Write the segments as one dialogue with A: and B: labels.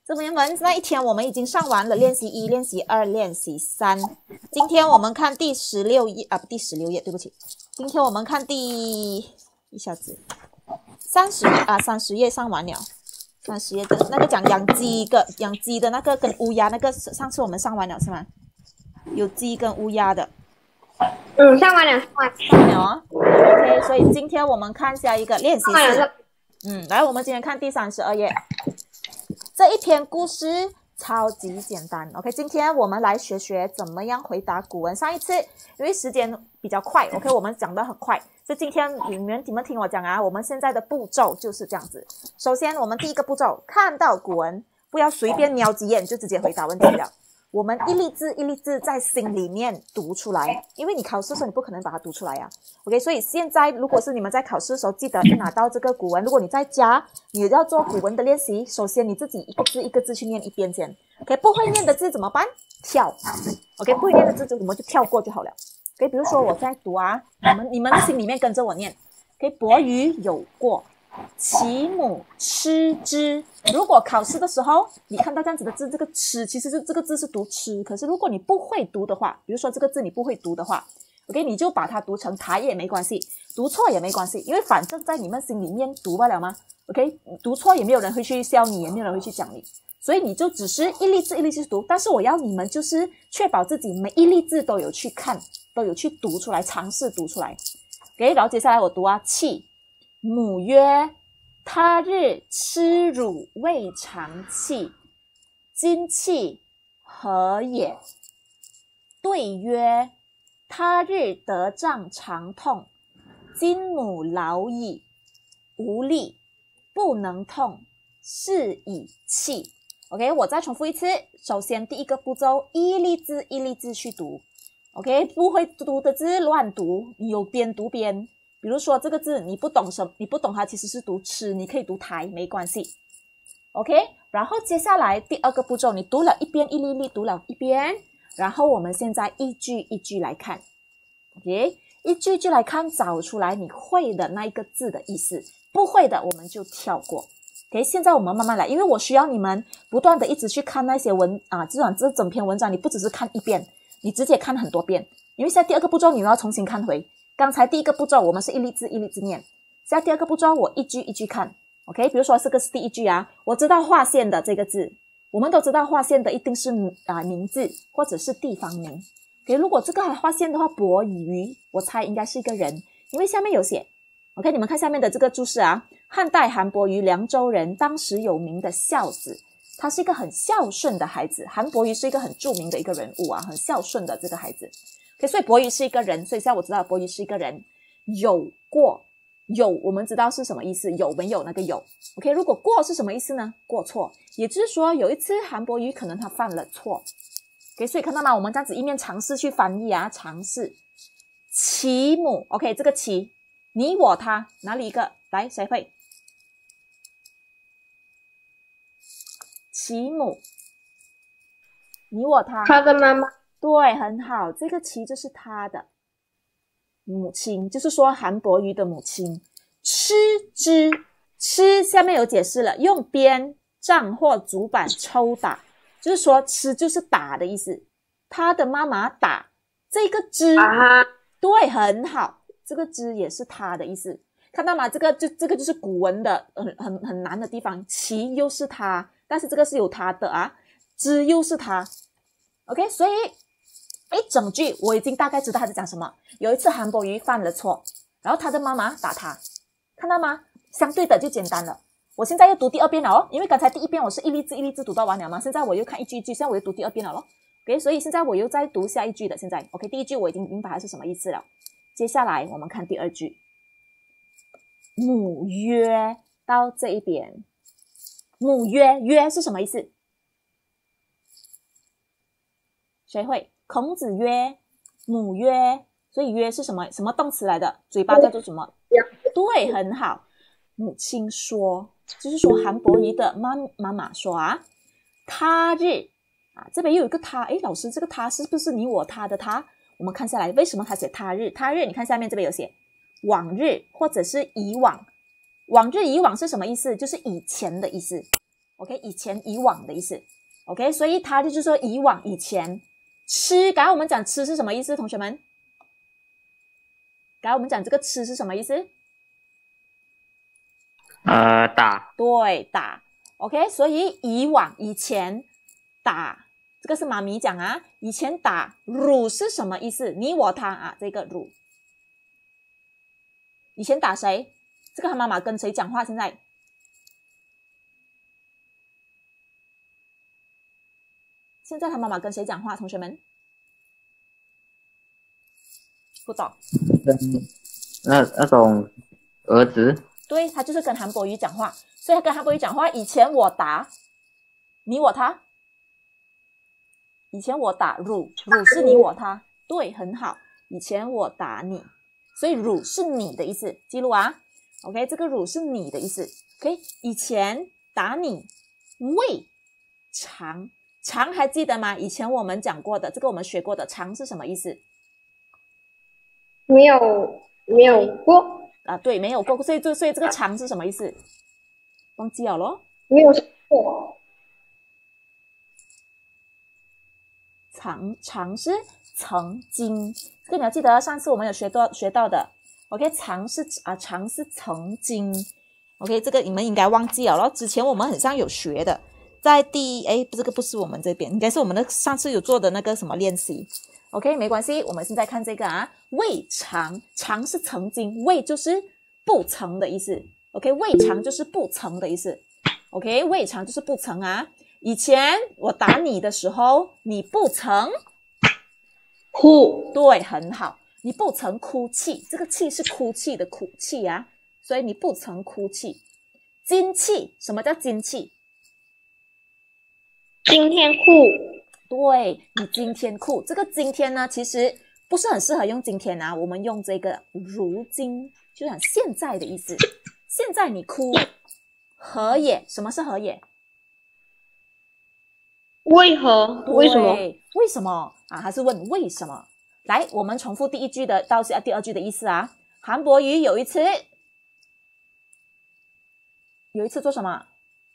A: 这边们那一天我们已经上完了练习1、练习2、练习3。今天我们看第16页啊，第16页，对不起。今天我们看一下子30页啊，30页上完了。30页的那个讲养鸡的那个跟乌鸦那个，上次我们上完了是吗？有鸡跟乌鸦的。
B: 上完了
A: 哦。OK， 所以今天我们看下一个练习4。来，我们今天看第32页。这一篇故事超级简单 ，OK。今天我们来学怎么样回答古文。上一次因为时间比较快 ，OK， 我们讲得很快，所以今天你们听我讲啊，我们现在的步骤就是这样子。首先，我们第一个步骤，看到古文不要随便瞄几眼就直接回答问题了。我们一粒字一粒字在心里面读出来，因为你考试的时候你不可能把它读出来啊。OK， 所以现在如果是你们在考试的时候，记得一拿到这个古文，如果你在家你要做古文的练习，首先你自己一个字一个字去念一遍先。OK， 不会念的字怎么办？跳。OK， 不会念的字我们就跳过就好了。OK， 比如说我在读啊，你们心里面跟着我念。OK， 伯鱼有过，其母吃之。如果考试的时候你看到这样子的字，这个吃其实是这个字是读吃，可是如果你不会读的话，比如说这个字你不会读的话 ，OK， 你就把它读成台也没关系，读错也没关系，因为反正在你们心里面读罢了吗 ？OK， 读错也没有人会去笑你，也没有人会去讲你，所以你就只是一粒字一粒字读，但是我要你们就是确保自己每一粒字都有去看，都有去读出来，尝试读出来。OK， 然后接下来我读啊，契母曰。他日吃乳未尝泣，今泣何也？对曰：他日得杖常痛，今母老矣，无力，不能痛，是以泣。OK， 我再重复一次。首先第一个步骤，一粒字一粒字去读。OK， 不会读的字乱读，你有边读边。比如说这个字你不懂它其实是读吃，你可以读台没关系 OK。 然后接下来第二个步骤，你读了一遍一粒粒读了一遍，然后我们现在一句一句来看 OK， 一句一句来看，找出来你会的那一个字的意思，不会的我们就跳过 OK。 现在我们慢慢来，因为我需要你们不断的一直去看那些这整篇文章，你不只是看一遍，你直接看很多遍，因为现在第二个步骤你要重新看回刚才第一个步骤我们是一粒字一粒字念，现在第二个步骤我一句一句看 OK。 比如说这个是第一句啊，我知道划线的这个字，我们都知道划线的一定是名字或者是地方名 OK。 如果这个还划线的话，伯鱼我猜应该是一个人，因为下面有写 OK。 你们看下面的这个注释啊，汉代韩伯鱼，凉州人，当时有名的孝子，他是一个很孝顺的孩子。韩伯鱼是一个很著名的一个人物啊，很孝顺的这个孩子OK， 所以伯鱼是一个人，所以现在我知道伯鱼是一个人。有过，有我们知道是什么意思，有没有那个有 OK。 如果过是什么意思呢？过错，也就是说有一次韩伯鱼可能他犯了错 OK。 所以看到吗，我们这样子一面尝试去翻译啊，尝试其母 OK， 这个其你我他哪里一个来谁会？其母你我他，
B: 他的妈妈。
A: 对，很好，这个其就是他的母亲，就是说韩伯鱼的母亲。吃之，吃下面有解释了，用鞭杖或竹板抽打，就是说吃就是打的意思。他的妈妈打这个之对，很好，这个之也是他的意思，看到吗？这个就是古文的很难的地方，其又是他，但是这个是有他的啊，之又是他 OK。 所以一整句我已经大概知道他在讲什么。有一次韩伯鱼犯了错，然后他的妈妈打他，看到吗？相对的就简单了。我现在又读第二遍了哦，因为刚才第一遍我是一粒字一粒字读到完了嘛，现在我又看一句一句，现在我又读第二遍了咯 OK， 所以现在我又再读下一句的。现在 OK， 第一句我已经明白它是什么意思了，接下来我们看第二句。母曰，到这一边，母曰，曰是什么意思？谁会？孔子曰，母曰，所以曰是什么动词来的？嘴巴叫做什么？对，很好。母亲说，就是说韩伯鱼的妈妈说啊，他日啊，这边又有一个他，诶，老师这个他是不是你我他的他？我们看下来，为什么他写他日？他日你看下面这边有写往日或者是以往，往日以往是什么意思？就是以前的意思 OK， 以前以往的意思。OK， 所以他就是说以往以前。吃，刚才我们讲吃是什么意思，同学们？刚才我们讲这个吃是什么意思？
C: 打。
A: 对，打。OK， 所以以往以前打，这个是妈咪讲啊。以前打辱是什么意思？你我他啊，这个辱。以前打谁？这个他妈妈跟谁讲话？现在？现在他妈妈跟谁讲话？同学们不懂。
C: 那种儿子。
A: 对，他就是跟韩国瑜讲话，所以他跟韩国瑜讲话。以前我打你我他，以前我打辱是你我他，对，很好。以前我打你，所以辱是你的意思，记录啊。OK， 这个辱是你的意思。OK， 以前打你未尝。常还记得吗？以前我们讲过的，这个我们学过的常是什么意思？
B: 没有过
A: 啊，对，没有过，所以这个常是什么意思？忘记了咯。
B: 没有过。
A: 常是曾经，这个你要记得，上次我们有学到的。OK， 常是曾经。OK， 这个你们应该忘记了咯。之前我们很像有学的。在这个不是我们这边，应该是我们的上次有做的那个什么练习。OK， 没关系，我们现在看这个啊，未尝，常是曾经，未就是不曾的意思。OK， 未尝就是不曾的意思。OK， 未尝就是不曾啊。以前我打你的时候，你不曾
B: 哭。
A: 对，很好，你不曾哭泣，这个泣是哭泣的哭泣啊，所以你不曾哭泣。今气，什么叫今气？
B: 今天哭。
A: 对，你今天哭，这个今天呢，其实不是很适合用今天啊，我们用这个如今，就讲现在的意思。现在你哭，何也？什么是何也？
B: 为何？为什么？
A: 为什么啊？还是问为什么？来，我们重复第一句的到第二句的意思啊。韩国瑜有一次做什么？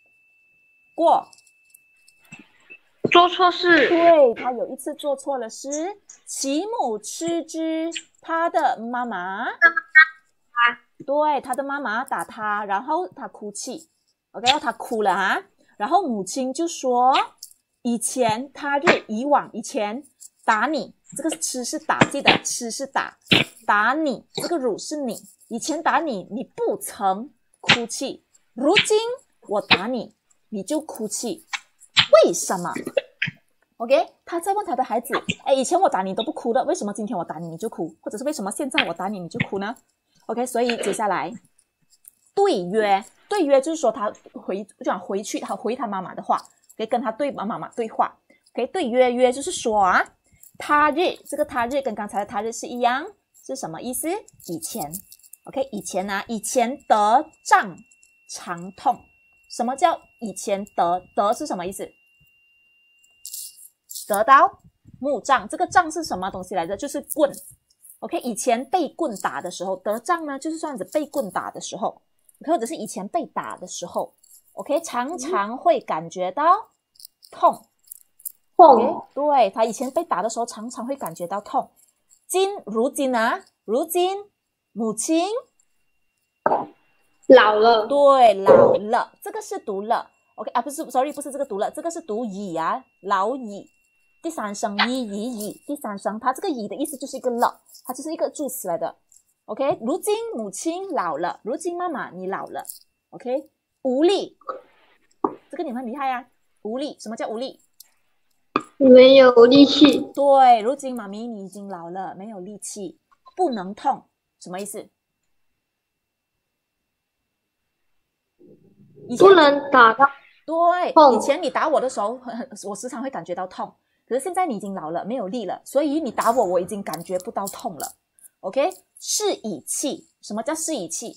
B: 做错事。
A: 对，他有一次做错了事，其母吃之，他的妈妈对，他的妈妈打他，然后他哭泣 OK， 他哭了啊，然后母亲就说以前他日以往以前打你，这个吃是打，记得吃是打你，这个辱是你，以前打你，你不曾哭泣，如今我打你，你就哭泣，为什么 ？OK， 他在问他的孩子，以前我打你都不哭的，为什么今天我打你你就哭？或者是为什么现在我打你你就哭呢 ？OK， 所以接下来对约就是说他回去，他回他妈妈的话，可以跟他妈妈对话。OK， 对约就是说啊，他日这个他日跟刚才的他日是一样，是什么意思？以前 OK， 以前啊，以前得杖常痛。什么叫以前得是什么意思？得到木杖，这个杖是什么东西来着？就是棍。OK， 以前被棍打的时候，得杖呢就是这样子被棍打的时候，或者是以前被打的时候 ，OK， 常常会感觉到痛。OK， 对，他以前被打的时候，常常会感觉到痛。如今母亲
B: 老了。
A: 对，老了，这个是读了 ，OK 啊，不是 ，sorry， 不是这个读了，这个是读已啊，老矣。第三声已，第三声，它这个已的意思就是一个了，它就是一个助词来的。OK， 如今母亲老了，如今妈妈你老了。OK， 无力，这个你们很厉害啊，无力，什么叫无力？
B: 没有力气。
A: 对，如今妈咪你已经老了，没有力气，不能痛，什么意思？
B: 不能打到
A: 对，
B: 痛。
A: 以前你打我的时候，我时常会感觉到痛。可是现在你已经老了，没有力了，所以你打我已经感觉不到痛了。OK， 是以气，什么叫是以气？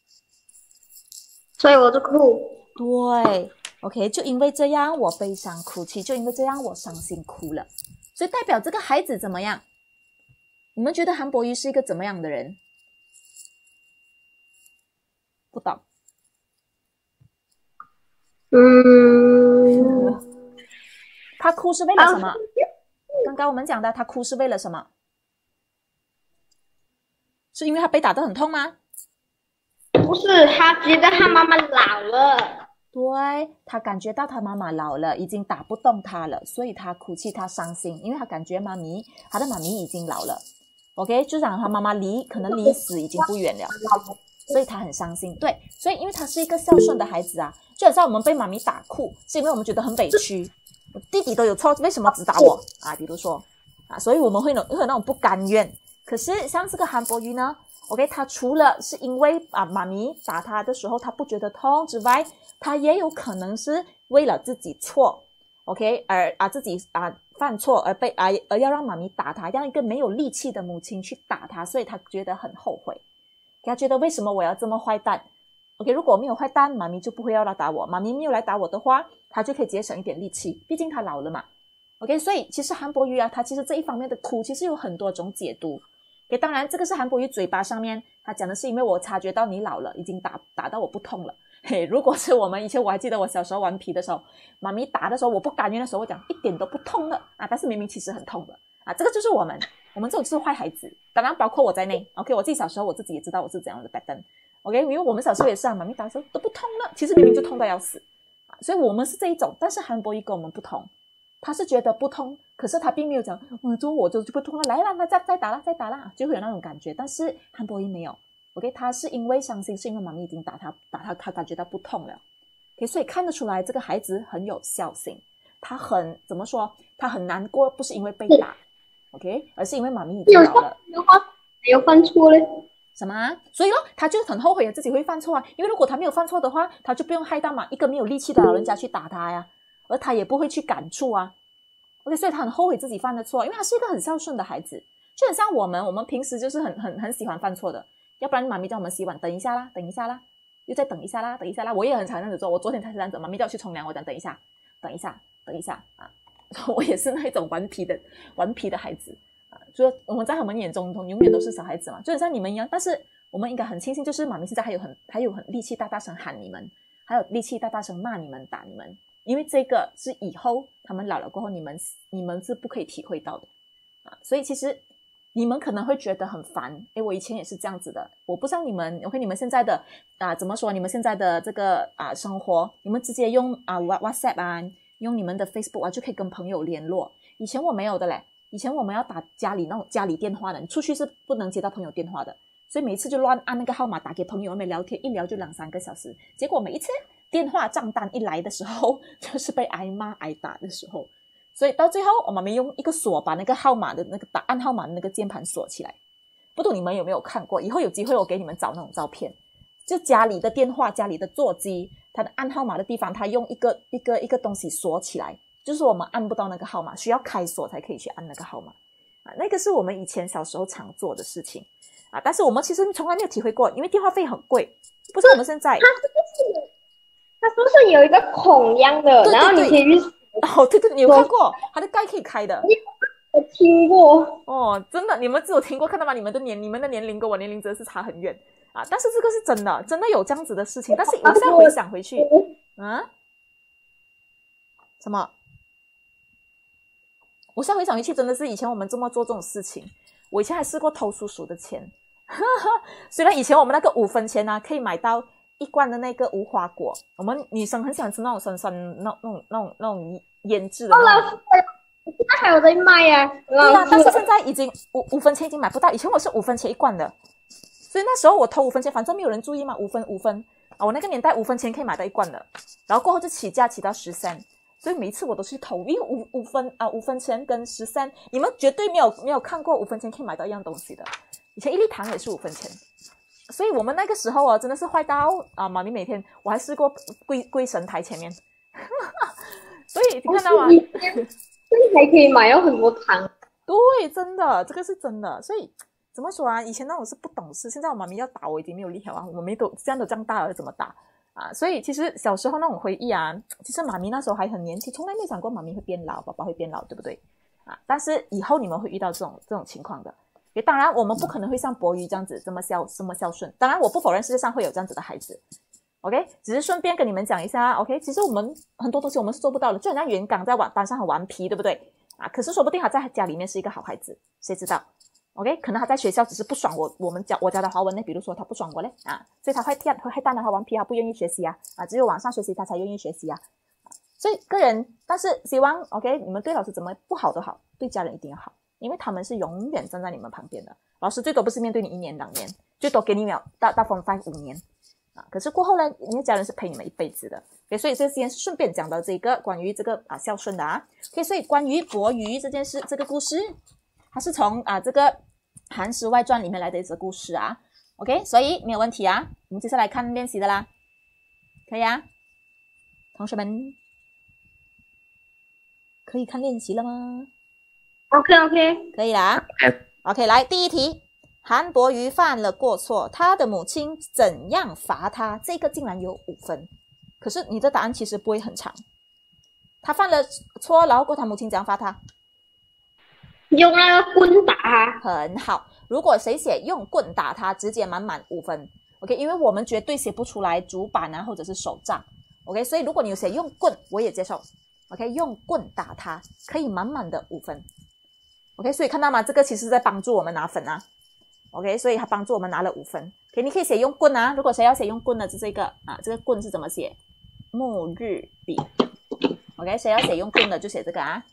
B: 所以我就哭。
A: 对 ，OK， 就因为这样我悲伤哭泣，就因为这样我伤心哭了。所以代表这个孩子怎么样？你们觉得韩国瑜是一个怎么样的人？不懂。
B: 嗯，
A: 他哭是为了什么？刚刚我们讲的，他哭是为了什么？是因为他被打得很痛吗？
B: 不是，他觉得他妈妈老了。
A: 对，他感觉到他妈妈老了，已经打不动他了，所以他哭泣，他伤心，因为他感觉他的妈咪已经老了。OK， 就讲他妈妈可能离死已经不远了，所以他很伤心。对，所以因为他是一个孝顺的孩子啊，就好像我们被妈咪打哭，是因为我们觉得很委屈，弟弟都有错，为什么只打我啊？比如说啊，所以我们会有那种不甘愿。可是像这个韩国瑜呢 ，OK， 他除了是因为妈咪打他的时候他不觉得痛之外，他也有可能是为了自己错 ，OK， 而自己犯错而要让妈咪打他，让一个没有力气的母亲去打他，所以他觉得很后悔。他觉得为什么我要这么坏蛋 ？OK， 如果我没有坏蛋，妈咪就不会要来打我。妈咪没有来打我的话，他就可以节省一点力气，毕竟他老了嘛。OK， 所以其实韩国瑜他其实这一方面的哭，其实有很多种解读。OK， 当然这个是韩国瑜嘴巴上面他讲的是因为我察觉到你老了，已经打到我不痛了。嘿，如果是我们以前，我还记得我小时候顽皮的时候，妈咪打的时候，我不甘愿的时候，我讲一点都不痛的但是明明其实很痛的这个就是我们这种就是坏孩子，当然包括我在内。OK， 我自己小时候我自己也知道我是怎样的 pattern。OK， 因为我们小时候也是妈咪打的时候都不痛了，其实明明就痛到要死所以我们是这一种。但是韩国瑜跟我们不同，他是觉得不痛，可是他并没有讲我就不痛了，来啦，那再打啦，就会有那种感觉。但是韩国瑜没有。OK， 他是因为伤心，是因为妈咪已经打他感觉到不痛了。OK， 所以看得出来这个孩子很有孝心，他很怎么说？他很难过，不是因为被打 ，OK， 而是因为妈咪已经老了。
B: 有犯错嘞？
A: 什么所以他就很后悔自己会犯错因为如果他没有犯错的话，他就不用害到一个没有力气的老人家去打他呀，而他也不会去感触OK， 所以他很后悔自己犯的错，因为他是一个很孝顺的孩子，就很像我们平时就是很喜欢犯错的。要不然妈咪叫我们洗碗，等一下啦，又再等一下啦，我也很常这样子做。我昨天才这样子，妈咪叫我去冲凉，我讲等一下我也是那种顽皮的孩子就我们在他们眼中永远都是小孩子嘛，就很像你们一样。但是我们应该很庆幸，就是妈咪现在还有很力气大声喊你们，还有力气大声骂你们打你们，因为这个是以后他们老了过后你们是不可以体会到的所以其实你们可能会觉得很烦，我以前也是这样子的。我不知道你们 OK， 你们现在的怎么说？你们现在的这个生活，你们直接用WhatsApp 用你们的 Facebook 就可以跟朋友联络。以前我没有的嘞，以前我们要打家里那种家里电话的，你出去是不能接到朋友电话的，所以每次就乱按那个号码打给朋友，聊天一聊就2-3个小时。结果每一次电话账单一来的时候，就是被挨骂挨打的时候。所以到最后我妈妈用一个锁把那个号码的那个按号码的那个键盘锁起来。不懂你们有没有看过？以后有机会我给你们找那种照片，就家里的电话，家里的座机，它的按号码的地方，它用一个东西锁起来，就是我们按不到那个号码，需要开锁才可以去按那个号码那个是我们以前小时候常做的事情但是我们其实从来没有体会过，因为电话费很贵，不是我们现在
B: 它是不是有一个孔一样的，然后你可以去
A: 对，你有看过它的盖可以开的？
B: 我听过
A: 真的，你们只有听过看到吗？你们的年龄跟我年龄真的是差很远但是这个是真的有这样子的事情。但是我现在回想回去什么？我现在回想回去，真的是以前我们这么做这种事情。我以前还试过偷叔叔的钱虽然以前我们那个5分钱可以买到一罐的那个无花果，我们女生很喜欢吃那种酸酸那种腌制的
B: 现在还有在卖
A: 对但是现在已经5分钱已经买不到。以前我是5分钱一罐的，所以那时候我偷5分钱，反正没有人注意嘛，5分我那个年代5分钱可以买到一罐的，然后过后就起价起到10 cent，所以每一次我都去偷，因为5分钱跟10 cent，你们绝对没有看过5分钱可以买到一样东西的。以前1粒糖也是5分钱，所以我们那个时候真的是坏到妈咪每天我还试过跪神台前面所以你看到吗？
B: 还可以买到很多糖。
A: 对，真的，这个是真的。所以怎么说以前那种是不懂事，现在我妈咪要打我已经没有力了我们都这样大了怎么打所以其实小时候那种回忆其实妈咪那时候还很年轻，从来没有想过妈咪会变老，爸爸会变老，对不对但是以后你们会遇到这种情况的。当然我们不可能会像博瑜这样子这么孝顺，当然我不否认世界上会有这样子的孩子 OK， 只是顺便跟你们讲一下 OK， 其实我们很多东西我们是做不到的，就好像袁刚在班上很顽皮，对不对啊？可是说不定他在家里面是一个好孩子，谁知道 OK， 可能他在学校只是不爽我教的华文呢，比如说他不爽我嘞啊，所以他会淡的他顽皮，他不愿意学习啊，只有网上学习他才愿意学习啊。所以个人，但是希望 OK， 你们对老师怎么不好都好，对家人一定要好，因为他们是永远站在你们旁边的。老师最多不是面对你1年2年，最多给你到 Form 5 5年啊。可是过后呢，你的家人是陪你们一辈子的。OK， 所以这先顺便讲到这个关于这个孝顺的啊。OK， 所以关于伯鱼这件事，这个故事，它是从这个《韩诗外传》里面来的一则故事啊。OK， 所以没有问题啊。我们接下来看练习的啦，可以啊，同学们。可以看练习了吗
B: ？OK，
A: 可以啦。OK， 来第一题，韩伯瑜犯了过错，他的母亲怎样罚他？这个竟然有5分，可是你的答案其实不会很长。他犯了错，然后他母亲怎样罚他？
B: 用那个棍打他。
A: 很好，如果谁写用棍打他，直接满5分。OK， 因为我们绝对写不出来主板啊，或者是手杖。OK， 所以如果你有写用棍，我也接受。OK， 用棍打他可以满的5分。OK， 所以看到吗？这个其实在帮助我们拿分啊。OK， 所以它帮助我们拿了5分。OK， 你可以写用棍啊。如果谁要写用棍的，是这个这个棍是怎么写？暮日笔。OK， 谁要写用棍的就写这个啊。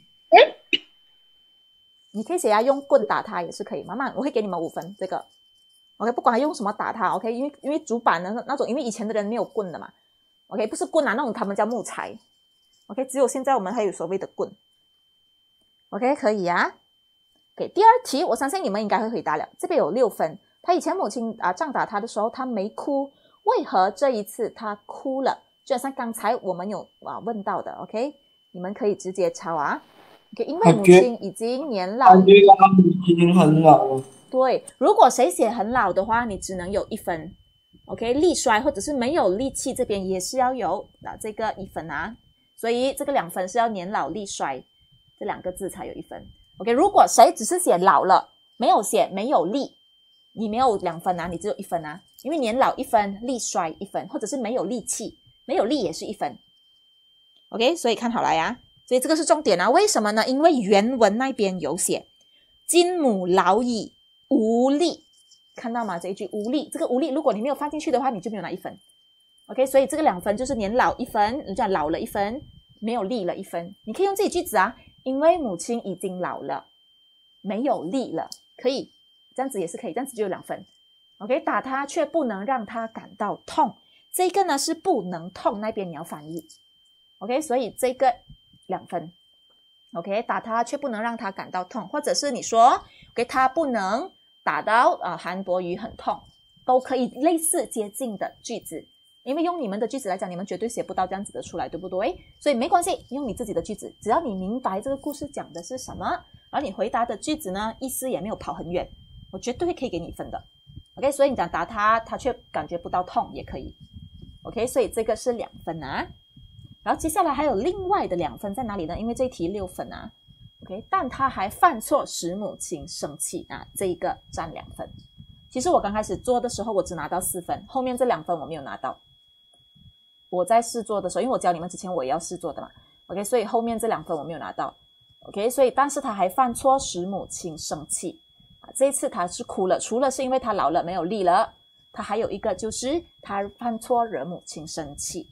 A: 你可以写用棍打他也是可以，慢慢我会给你们5分。这个 OK， 不管他用什么打他 OK， 因为主板的那种，因为以前的人没有棍的嘛。OK， 不是棍啊，那种他们叫木材。OK， 只有现在我们还有所谓的棍。OK， 可以啊。OK， 第二题我相信你们应该会回答了。这边有6分。他以前母亲杖打他的时候，他没哭，为何这一次他哭了？就好像刚才我们有问到的 OK， 你们可以直接抄啊。OK， 因为母亲已经年老，
D: 感觉他母亲很老了。
A: 对，如果谁写很老的话，你只能有1分。OK， 力衰或者是没有力气，这边也是要有这个1分啊。所以这个2分是要年老力衰这2个字才有1分。OK， 如果谁只是写老了，没有写没有力，你没有2分啊，你只有1分啊，因为年老1分，力衰1分，或者是没有力气，没有力也是1分。OK， 所以看好了呀，所以这个是重点啊。为什么呢？因为原文那边有写金母老矣无力，看到吗？这一句无力，这个无力如果你没有放进去的话，你就没有拿1分。OK， 所以这个2分就是年老1分，你讲老了1分，没有力了1分。你可以用这句子啊，因为母亲已经老了，没有力了，可以这样子也是可以，这样子就有2分。OK， 打他却不能让他感到痛，这个呢是不能痛，那边你要翻译。OK， 所以这个2分。OK， 打他却不能让他感到痛，或者是你说 OK， 他不能打到韩伯瑜很痛，都可以类似接近的句子。因为用你们的句子来讲，你们绝对写不到这样子的出来，对不对？所以没关系，用你自己的句子，只要你明白这个故事讲的是什么，然后你回答的句子呢，意思也没有跑很远，我绝对可以给你分的。OK， 所以你讲打他，他却感觉不到痛也可以。OK， 所以这个是2分啊。然后接下来还有另外的2分在哪里呢？因为这一题6分啊。OK， 但他还犯错使母亲生气啊，这一个占2分。其实我刚开始做的时候，我只拿到4分，后面这2分我没有拿到。我在试做的时候，因为我教你们之前我也要试做的嘛 ，OK， 所以后面这2分我没有拿到 ，OK， 所以但是他还犯错使母亲生气这一次他是哭了，除了是因为他老了没有力了，他还有一个就是他犯错惹母亲生气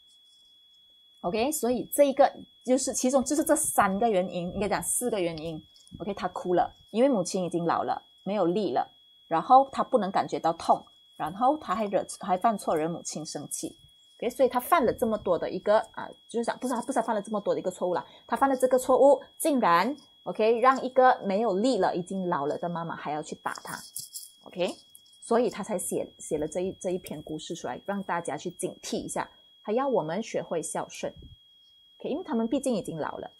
A: ，OK， 所以这一个就是其中就是这3个原因，应该讲4个原因 ，OK， 他哭了，因为母亲已经老了没有力了，然后他不能感觉到痛，然后他还犯错惹母亲生气。Okay， 所以他犯了这么多的一个就是讲不是犯了这么多的一个错误啦，他犯了这个错误，竟然 OK 让一个没有力了、已经老了的妈妈还要去打他 ，OK， 所以他才写了这一篇故事出来，让大家去警惕一下，还要我们学会孝顺 ，OK， 因为他们毕竟已经老了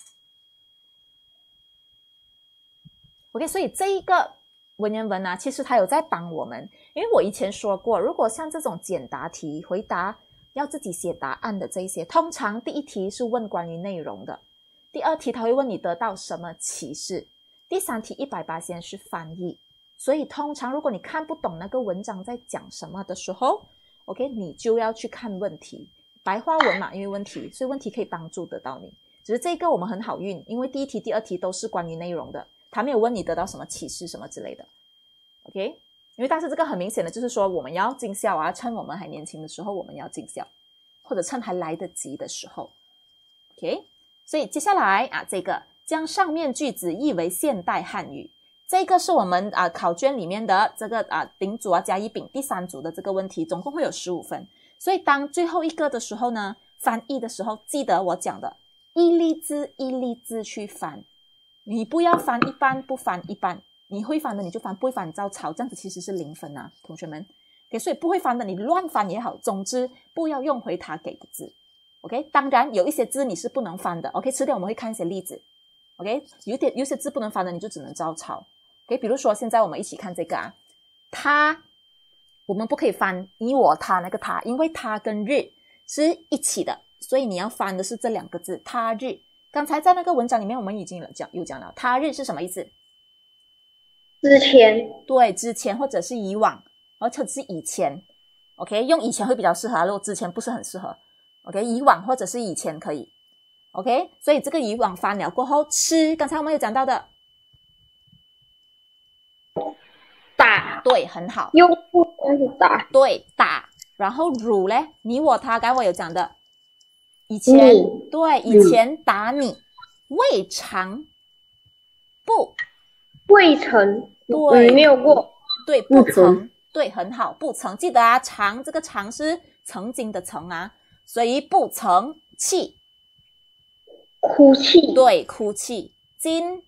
A: ，OK， 所以这一个文言文啊，其实他有在帮我们，因为我以前说过，如果像这种简答题回答要自己写答案的这一些，通常第1题是问关于内容的，第2题他会问你得到什么启示，第3题100%是翻译。所以通常如果你看不懂那个文章在讲什么的时候 OK， 你就要去看问题，白话文嘛，因为问题，所以问题可以帮助得到你。只是这个我们很好运，因为第一题、第二题都是关于内容的，他没有问你得到什么启示什么之类的。OK， 因为但是这个很明显的就是说，我们要尽孝啊，趁我们还年轻的时候，我们要尽孝，或者趁还来得及的时候。OK， 所以接下来啊，这个将上面句子译为现代汉语，这个是我们考卷里面的这个丙组甲乙丙第3组的这个问题，总共会有15分。所以当最后一个的时候呢，翻译的时候，记得我讲的一粒字一粒字去翻，你不要翻一半不翻一半，你会翻的你就翻，不会翻你照抄，这样子其实是0分啊，同学们。Okay， 所以不会翻的你乱翻也好，总之不要用回他给的字。OK， 当然有一些字你是不能翻的。OK， 迟点我们会看一些例子。OK， 有些字不能翻的你就只能照抄。OK， 比如说现在我们一起看这个啊，他，我们不可以翻你我他那个他，因为他跟日是一起的，所以你要翻的是这2个字他日。刚才在那个文章里面我们已经有讲了，他日是什么意思？
B: 之前。
A: 对，之前或者是以往，或者是以前。OK， 用以前会比较适合，如果之前不是很适合。OK， 以往或者是以前可以。OK， 所以这个以往翻了过后，吃，刚才我们有讲到的打，对，很好。
B: 用户是打，
A: 对，打。然后辱嘞，你我他，刚才我有讲的，以前，对，以前打你，未尝不，
B: 未曾，
A: 对，
B: 没有过，
A: 对，不曾，对，很好，不曾，记得啊，常这个常是曾经的曾啊，所以不曾气，
B: 哭泣，
A: 对，哭泣。今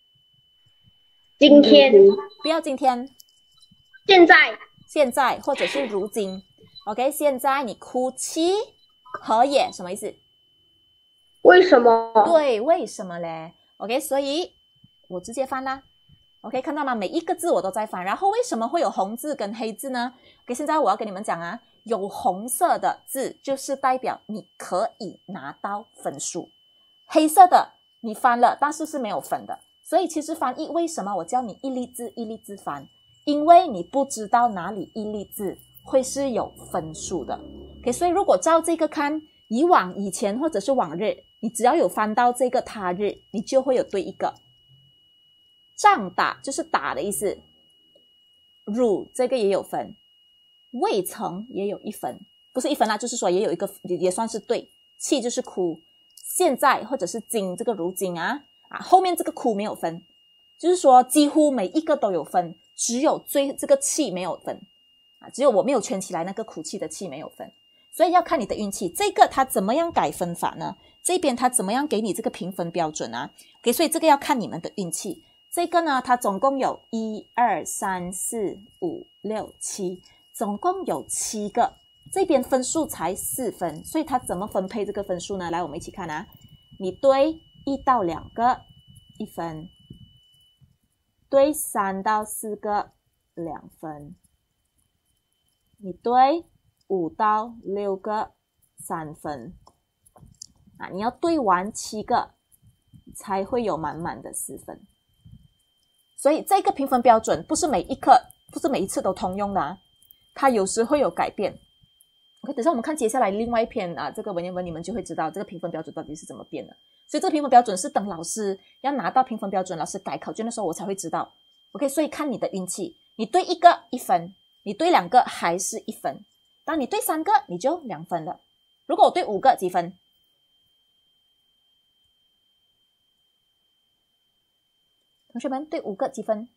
B: 天，
A: 不要今天，
B: 现
A: 在或者是如今。OK， 现在你哭泣，何也什么意思？
B: 为什么？
A: 对，为什么嘞 ？OK， 所以我直接翻啦。OK， 看到吗？每一个字我都在翻。然后为什么会有红字跟黑字呢 ？OK， 现在我要跟你们讲啊，有红色的字就是代表你可以拿到分数，黑色的你翻了，但是是没有分的。所以其实翻译为什么我叫你一粒字一粒字翻？因为你不知道哪里一粒字会是有分数的。OK， 所以如果照这个看，以往、以前或者是往日，你只要有翻到这个他日，你就会有对一个。仗打就是打的意思，辱这个也有分，未曾也有1分，不是1分啦，就是说也有一个也算是对。气就是哭，现在或者是今这个如今啊，后面这个哭没有分，就是说几乎每一个都有分，只有这个气没有分只有我没有圈起来那个哭泣的气没有分。所以要看你的运气，这个它怎么样改分法呢？这边它怎么样给你这个评分标准啊？ OK， 所以这个要看你们的运气。这个呢，它总共有1、2、3、4、5、6、7，总共有7个，这边分数才4分，所以它怎么分配这个分数呢？来，我们一起看啊，你对1到2个1分，对3到4个2分，你对5到6个3分你要对完7个才会有满满的4分。所以这个评分标准不是每一次都通用的它有时会有改变。OK， 等下我们看接下来另外一篇这个文言文，你们就会知道这个评分标准到底是怎么变的。所以这个评分标准是等老师要拿到评分标准，老师改考卷的时候我才会知道。OK， 所以看你的运气，你对1个1分，你对2个还是1分，当你对3个你就2分了。如果我对5个几分？同学们对5个几分？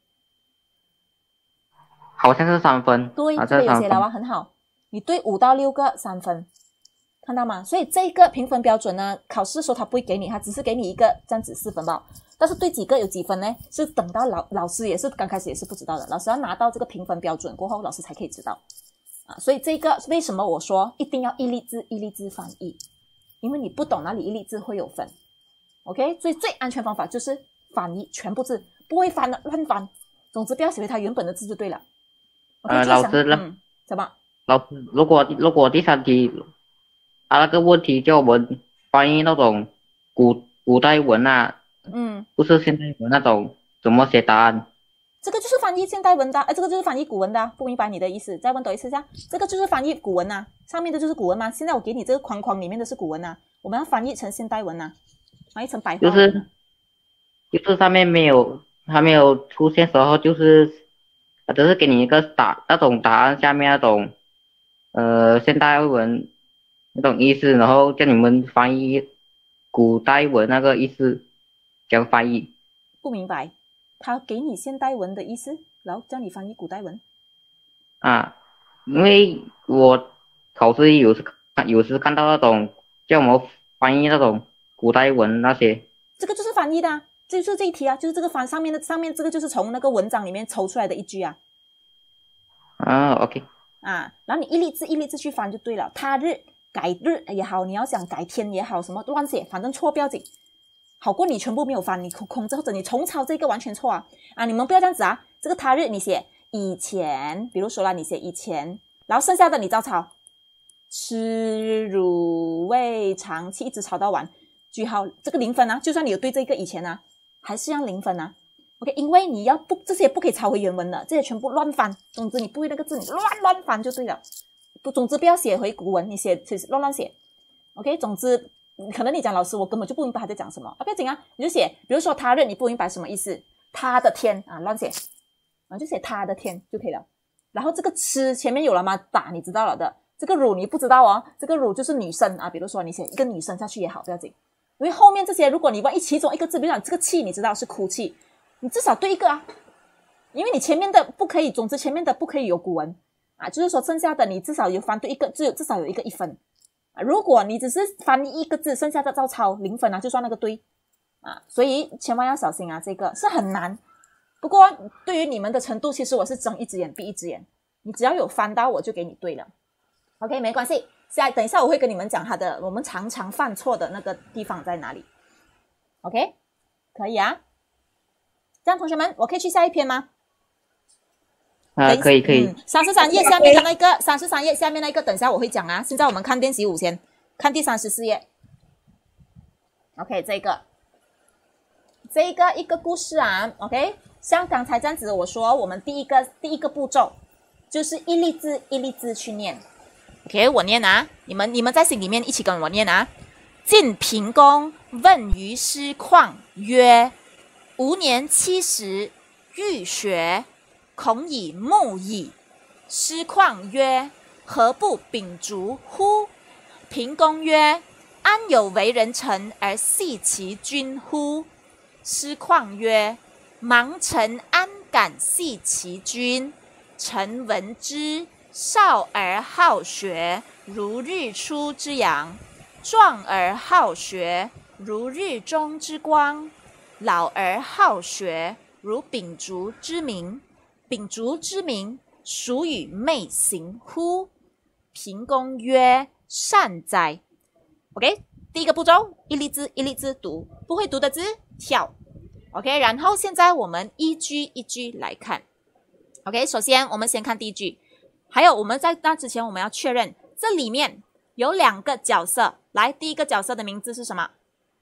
C: 好像是3分。
A: 对，这个有写了很好。你对5到6个3分，看到吗？所以这个评分标准呢，考试的时候他不会给你，他只是给你一个这样子4分吧。但是对几个有几分呢？是等到老师也是刚开始也是不知道的，老师要拿到这个评分标准过后，老师才可以知道所以这个为什么我说一定要一粒字一粒字翻译？因为你不懂哪里一粒字会有分。OK， 所以最安全方法就是翻译全部字，不会翻的乱翻，总之不要写回它原本的字就对了。
C: 老师
A: 什么？
C: 老师，如果第3题那个问题叫我们翻译那种古代文不是现代文那种，怎么写答案？
A: 这个就是翻译现代文的，这个就是翻译古文的，不明白你的意思，再问多一次下，这个就是翻译古文啊，上面的就是古文嘛。现在我给你这个框框里面的是古文啊，我们要翻译成现代文啊，翻译成白话文啊。
C: 就是上面还没有出现时候，就是只是给你一个那种答案下面那种现代文那种意思，然后叫你们翻译古代文那个意思，讲翻译。
A: 不明白。他给你现代文的意思，然后叫你翻译古代文
C: 啊，因为我考试有时看到那种叫我们翻译那种古代文那些，
A: 这个就是翻译的啊，就是这一题啊，就是这个上面这个就是从那个文章里面抽出来的一句啊。
C: OK
A: 啊，然后你一粒字一粒字去翻就对了。他日改日也好，你要想改天也好，什么乱写，反正错不要紧。好过你全部没有翻，你空着或者你重抄这个完全错啊！啊，你们不要这样子啊！这个他日你写以前，比如说啦，你写以前，然后剩下的你照抄，吃乳味长期一直抄到完，句号，这个0分啊！就算你有对这个以前啊，还是要0分啊 ！OK， 因为你要这些不可以抄回原文的，这些全部乱翻。总之你不会那个字，你乱翻就对了。总之不要写回古文，你写乱写。OK， 总之。可能你讲老师，我根本就不明白他在讲什么。不要紧啊，你就写，比如说他日，你不明白什么意思，他的天啊，乱写啊，就写他的天就可以了。然后这个吃前面有了吗？打你知道了的，这个乳你不知道哦，这个乳就是女生啊，比如说你写一个女生下去也好，不要紧，因为后面这些如果你万一其中一个字，比如讲这个气，你知道是哭泣，你至少对一个啊，因为你前面的不可以，总之前面的不可以有古文啊，就是说剩下的你至少有翻对一个，至少有一个1分。如果你只是翻译一个字，剩下的照抄0分啊，就算那个对啊，所以千万要小心啊，这个是很难。不过对于你们的程度，其实我是睁一只眼闭一只眼，你只要有翻到我就给你对了。OK， 没关系，等一下我会跟你们讲我们常常犯错的那个地方在哪里。OK， 可以啊。这样同学们，我可以去下一篇吗？
C: 可以。
A: 33页下面的那个，33页下面那个，等一下我会讲啊。现在我们看练习5先，看第34页。OK， 这个一个故事啊。OK， 像刚才这样子，我说我们第一个步骤就是一粒字一粒字去念。OK， 我念啊，你们在心里面一起跟我念啊。晋平公问于师旷曰：“吾年70，欲学。”孔以木矣。师旷曰：“何不秉烛乎？”平公曰：“安有为人臣而系其君乎？”师旷曰：“盲臣安敢系其君？臣闻之，少而好学，如日出之阳；壮而好学，如日中之光；老而好学，如秉烛之明。秉烛之明，孰与昧行乎？”平公曰：“善哉。” OK， 第一个步骤，一粒字一粒字读，不会读的字跳。OK， 然后现在我们一句一句来看。OK， 首先我们先看第一句，还有我们在那之前我们要确认这里面有2个角色。来，第一个角色的名字是什么？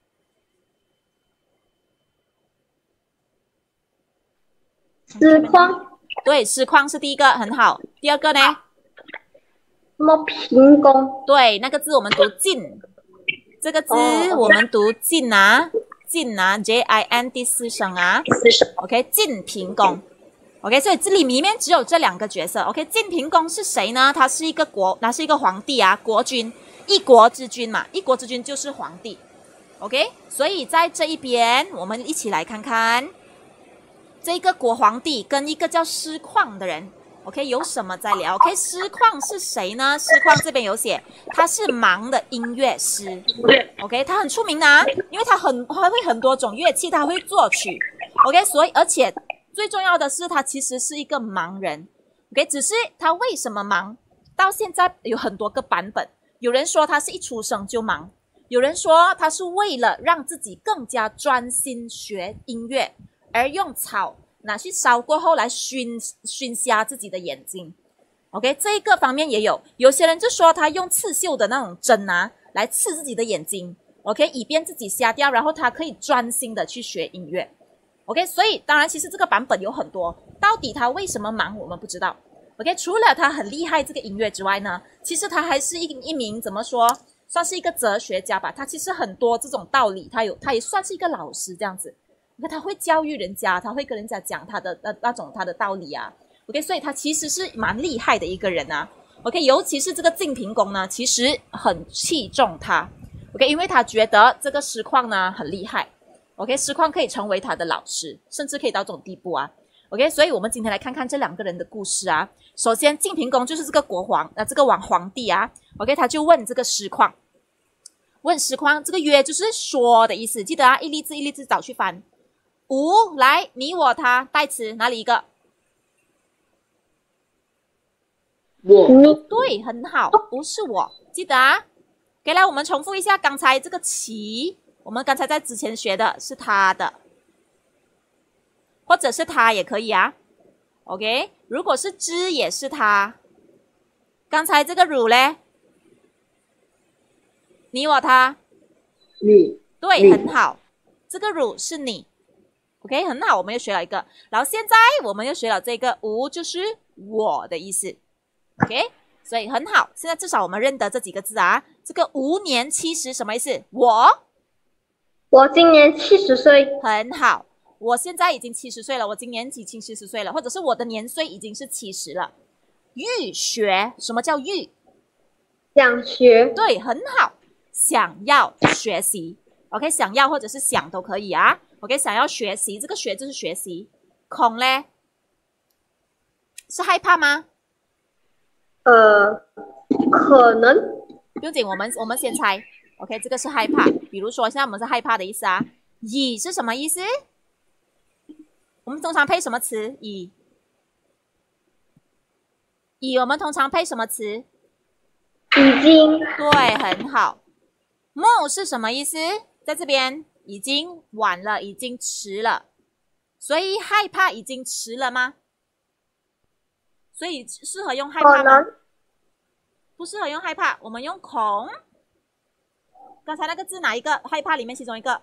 B: 师旷。
A: 对，师旷是第一个，很好。第二个呢？
B: 什么平公？
A: 对，那个字我们读晋，这个字我们读晋啊，晋啊 ，JIN 第4声啊。OK， 晋平公。OK， 所以这里面只有这2个角色。OK， 晋平公是谁呢？他是一个皇帝啊，国君，一国之君嘛，一国之君就是皇帝。OK， 所以在这一边我们一起来看看。这个国皇帝跟一个叫师旷的人 ，OK， 有什么在聊 ？OK， 师旷是谁呢？师旷这边有写，他是盲的音乐师 ，OK， 他很出名的啊，因为他会很多种乐器，他会作曲 ，OK， 所以而且最重要的是，他其实是一个盲人 ，OK， 只是他为什么盲，到现在有很多个版本，有人说他是一出生就盲，有人说他是为了让自己更加专心学音乐。而用草拿去烧过后来熏瞎自己的眼睛 ，OK， 这一个方面也有。有些人就说他用刺绣的那种针啊，来刺自己的眼睛 ，OK， 以便自己瞎掉，然后他可以专心的去学音乐 ，OK。所以当然，其实这个版本有很多， 到底他为什么忙，我们不知道。OK， 除了他很厉害这个音乐之外呢，其实他还是一名怎么说，算是一个哲学家吧。他其实很多这种道理，他也算是一个老师这样子。他会教育人家，他会跟人家讲他的他的道理啊。OK， 所以他其实是蛮厉害的一个人啊。OK， 尤其是这个晋平公呢，其实很器重他。OK， 因为他觉得这个师旷呢很厉害。OK， 师旷可以成为他的老师，甚至可以到这种地步啊。OK， 所以我们今天来看看这两个人的故事啊。首先，晋平公就是这个国皇，这个皇帝啊。OK， 他就问这个师旷，这个曰就是说的意思，记得啊，一粒字一粒字找去翻。吾来，你我他，代词哪里一个？
B: 我
A: 对，很好，不是我，记得啊。OK，来我们重复一下刚才这个其，我们刚才在之前学的是他的。或者是他也可以啊 ，OK。如果是之也是他。刚才这个汝嘞，你我他，
B: 你
A: 对，很好。这个汝是你 ，OK， 很好，我们又学了一个。然后现在我们又学了这个吾，就是我的意思 ，OK。所以很好，现在至少我们认得这几个字啊。这个吾年70什么意思？
B: 我今年70岁，
A: 很好。我现在已经70岁了，我今年已经70岁了，或者是我的年岁已经是70了。欲学，什么叫欲？
B: 想学，
A: 对，很好，想要学习 ，OK， 想要或者是想都可以啊 ，OK， 想要学习，这个学就是学习。恐嘞，是害怕吗？
B: 可能
A: 不用紧，我们先猜 ，OK， 这个是害怕。比如说，现在我们是害怕的意思啊。已是什么意思？我们通常配什么词？已我们通常配什么词？
B: 已经
A: 对，很好。末是什么意思？在这边已经晚了，已经迟了，所以害怕已经迟了吗？所以适合用害怕吗？不适合用害怕，我们用恐。刚才那个字哪一个？害怕里面其中一个。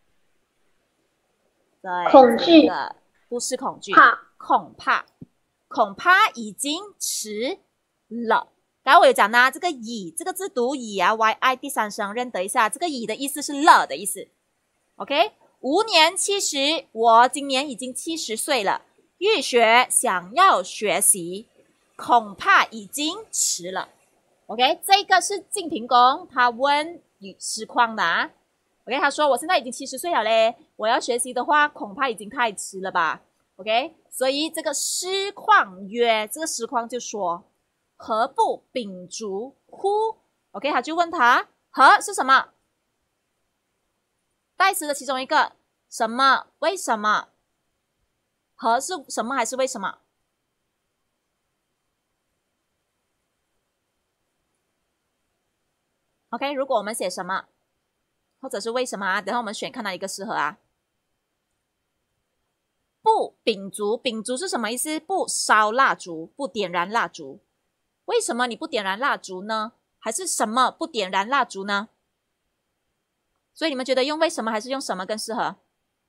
A: 对，
B: 恐惧，
A: 不是恐惧，恐怕已经迟了。刚才我有讲呢，这个已这个字读已啊 ，yi 第三声认得一下，这个已的意思是了的意思。OK， 吾年70，我今年已经70岁了。欲学，想要学习，恐怕已经迟了。OK， 这个是晋平公他问师旷的啊。OK， 他说我现在已经70岁了嘞，我要学习的话，恐怕已经太迟了吧。OK， 所以这个师旷曰，这个师旷就说：“何不秉烛乎 ？”OK， 他就问他何是什么？代词的其中一个，什么？为什么？何是什么还是为什么？OK， 如果我们写什么，或者是为什么啊？等下我们选看哪一个适合啊？不秉烛，秉烛是什么意思？不烧蜡烛，不点燃蜡烛。为什么你不点燃蜡烛呢？还是什么不点燃蜡烛呢？所以你们觉得用为什么还是用什么更适合？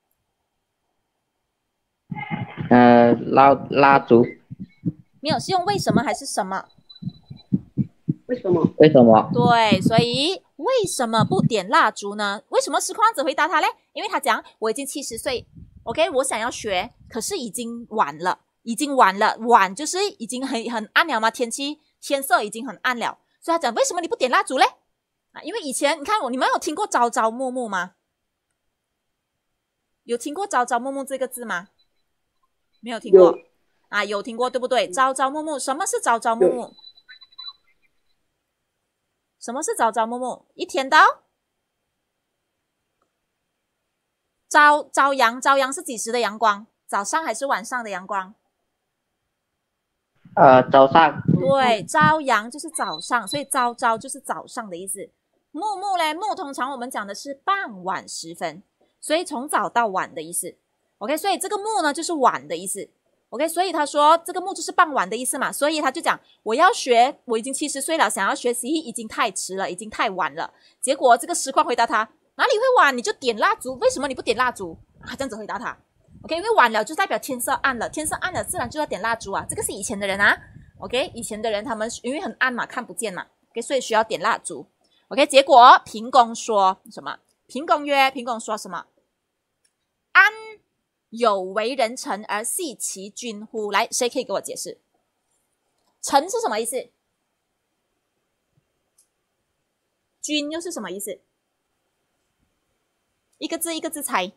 C: 蜡烛。
A: 没有，是用为什么还是什么？
B: 为什么？
C: 为什么？
A: 对，所以为什么不点蜡烛呢？为什么师旷子回答他嘞？因为他讲我已经70岁 ，OK， 我想要学，可是已经晚了，晚就是已经很暗了嘛，天色已经很暗了，所以他讲为什么你不点蜡烛嘞？啊，因为以前你看你们有听过朝朝暮暮吗？有听过朝朝暮暮这个字吗？没有听过啊？有听过对不对？朝朝暮暮，什么是朝朝暮暮？什么是朝朝暮暮？一天到朝阳是几时的阳光？早上还是晚上的阳光？
C: 早上。
A: 对，朝阳就是早上，所以朝就是早上的意思。暮暮嘞，暮通常我们讲的是傍晚时分，所以从早到晚的意思。OK， 所以这个暮呢就是晚的意思。OK， 所以他说这个暮就是傍晚的意思嘛，所以他就讲我要学，我已经70岁了，想要学习已经太迟了，已经太晚了。结果这个师旷回答他哪里会晚，你就点蜡烛，为什么你不点蜡烛？这样子回答他。 OK， 因为晚了就代表天色暗了，天色暗了自然就要点蜡烛啊。这个是以前的人啊 ，OK， 以前的人他们因为很暗嘛，看不见嘛 ，OK， 所以需要点蜡烛。OK， 结果平公说什么？平公曰：“平公说什么？安有为人臣而系其君乎？”来，谁可以给我解释？臣是什么意思？君又是什么意思？一个字一个字猜。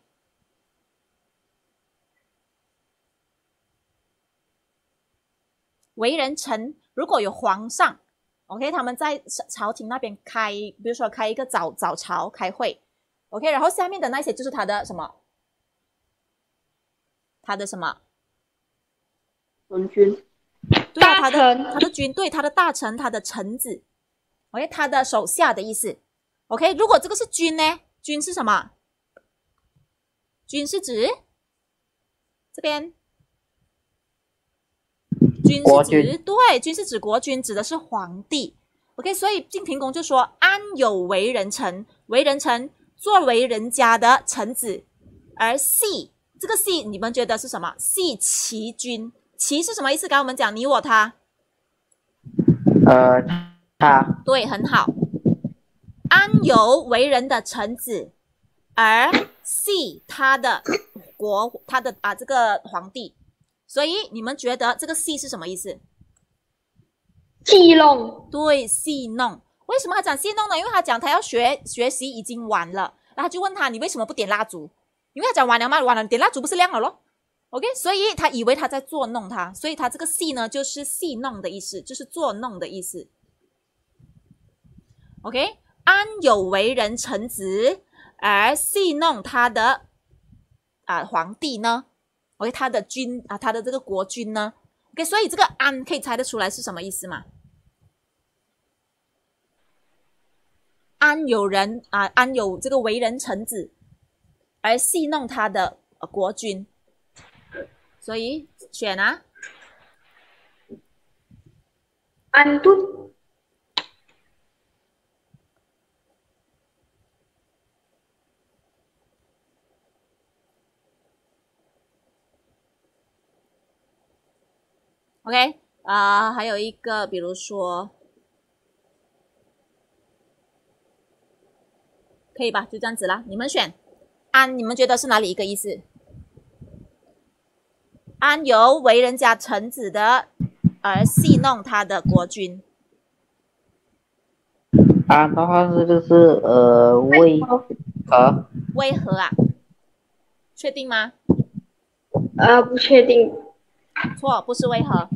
A: 为人臣，如果有皇上 ，OK， 他们在朝廷那边开，比如说开一个早朝开会 ，OK， 然后下面的那些就是他的什么？他的什么？
B: 文君，
A: 对啊，他
B: 大臣
A: 的军队，他的大臣，他的臣子 ，OK， 他的手下的意思 ，OK， 如果这个是君呢？君是什么？君是指这边。君是指对，君是指国君，指的是皇帝。OK， 所以晋平公就说：“安有为人臣？为人臣，作为人家的臣子，而系这个系，你们觉得是什么？系其君，其是什么意思？刚刚我们讲你我他，
C: 他
A: 对，很好。安有为人的臣子，而系他的他的这个皇帝。”所以你们觉得这个戏是什么意思？
B: 戏弄。
A: 对，戏弄。为什么他讲戏弄呢？因为他讲他要学习已经晚了，然后他就问他你为什么不点蜡烛？因为他讲晚了嘛，晚了点蜡烛不是亮了咯 ？OK， 所以他以为他在捉弄他，所以他这个戏呢就是戏弄的意思，就是捉弄的意思。OK， 安有为人臣子而戏弄他的皇帝呢？OK， 他的君他的这个国君呢 ？OK， 所以这个安可以猜得出来是什么意思吗？安有人安有这个为人臣子，而戏弄他的国君，所以选啊，
B: 安顿。
A: OK， 还有一个，比如说，可以吧？就这样子啦，你们选安，你们觉得是哪里一个意思？安有为人家臣子的，而戏弄他的国君。
C: 安的话是就是为何？
A: 为何啊？确定吗？
B: 不确定。
A: 错，不是为何。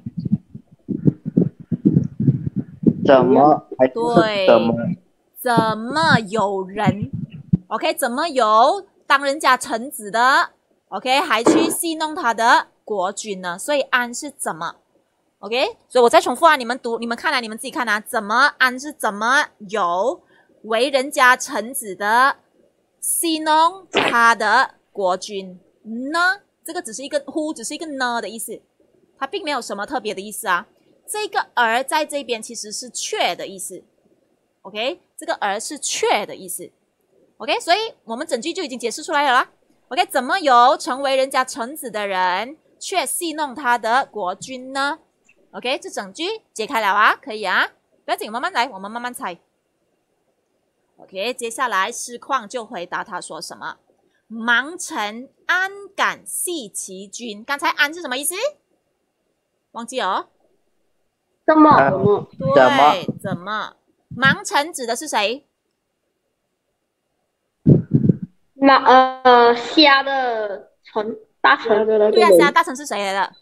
C: 怎么？还是
A: 对，
C: 怎么？
A: 怎么有人 ？OK， 怎么有当人家臣子的 ？OK， 还去戏弄他的国君呢？所以安是怎么 ？OK， 所以我再重复啊，你们读，你们看啊，你们自己看啊，怎么安是怎么有为人家臣子的戏弄他的国君呢？这个只是一个乎，只是一个呢的意思，它并没有什么特别的意思啊。这个而在这边其实是却的意思 ，OK， 这个而是却的意思 ，OK， 所以我们整句就已经解释出来了啦。OK， 怎么有成为人家臣子的人却戏弄他的国君呢 ？OK， 这整句解开了啊，可以啊，不要紧，慢慢来，我们慢慢猜。OK， 接下来师旷就回答他说什么？盲臣安敢系其君？刚才安是什么意思？忘记哦。
B: 怎么？
A: 对，怎么？盲臣指的是谁？
B: 瞎的大臣。
A: 对啊，瞎大臣是谁来的？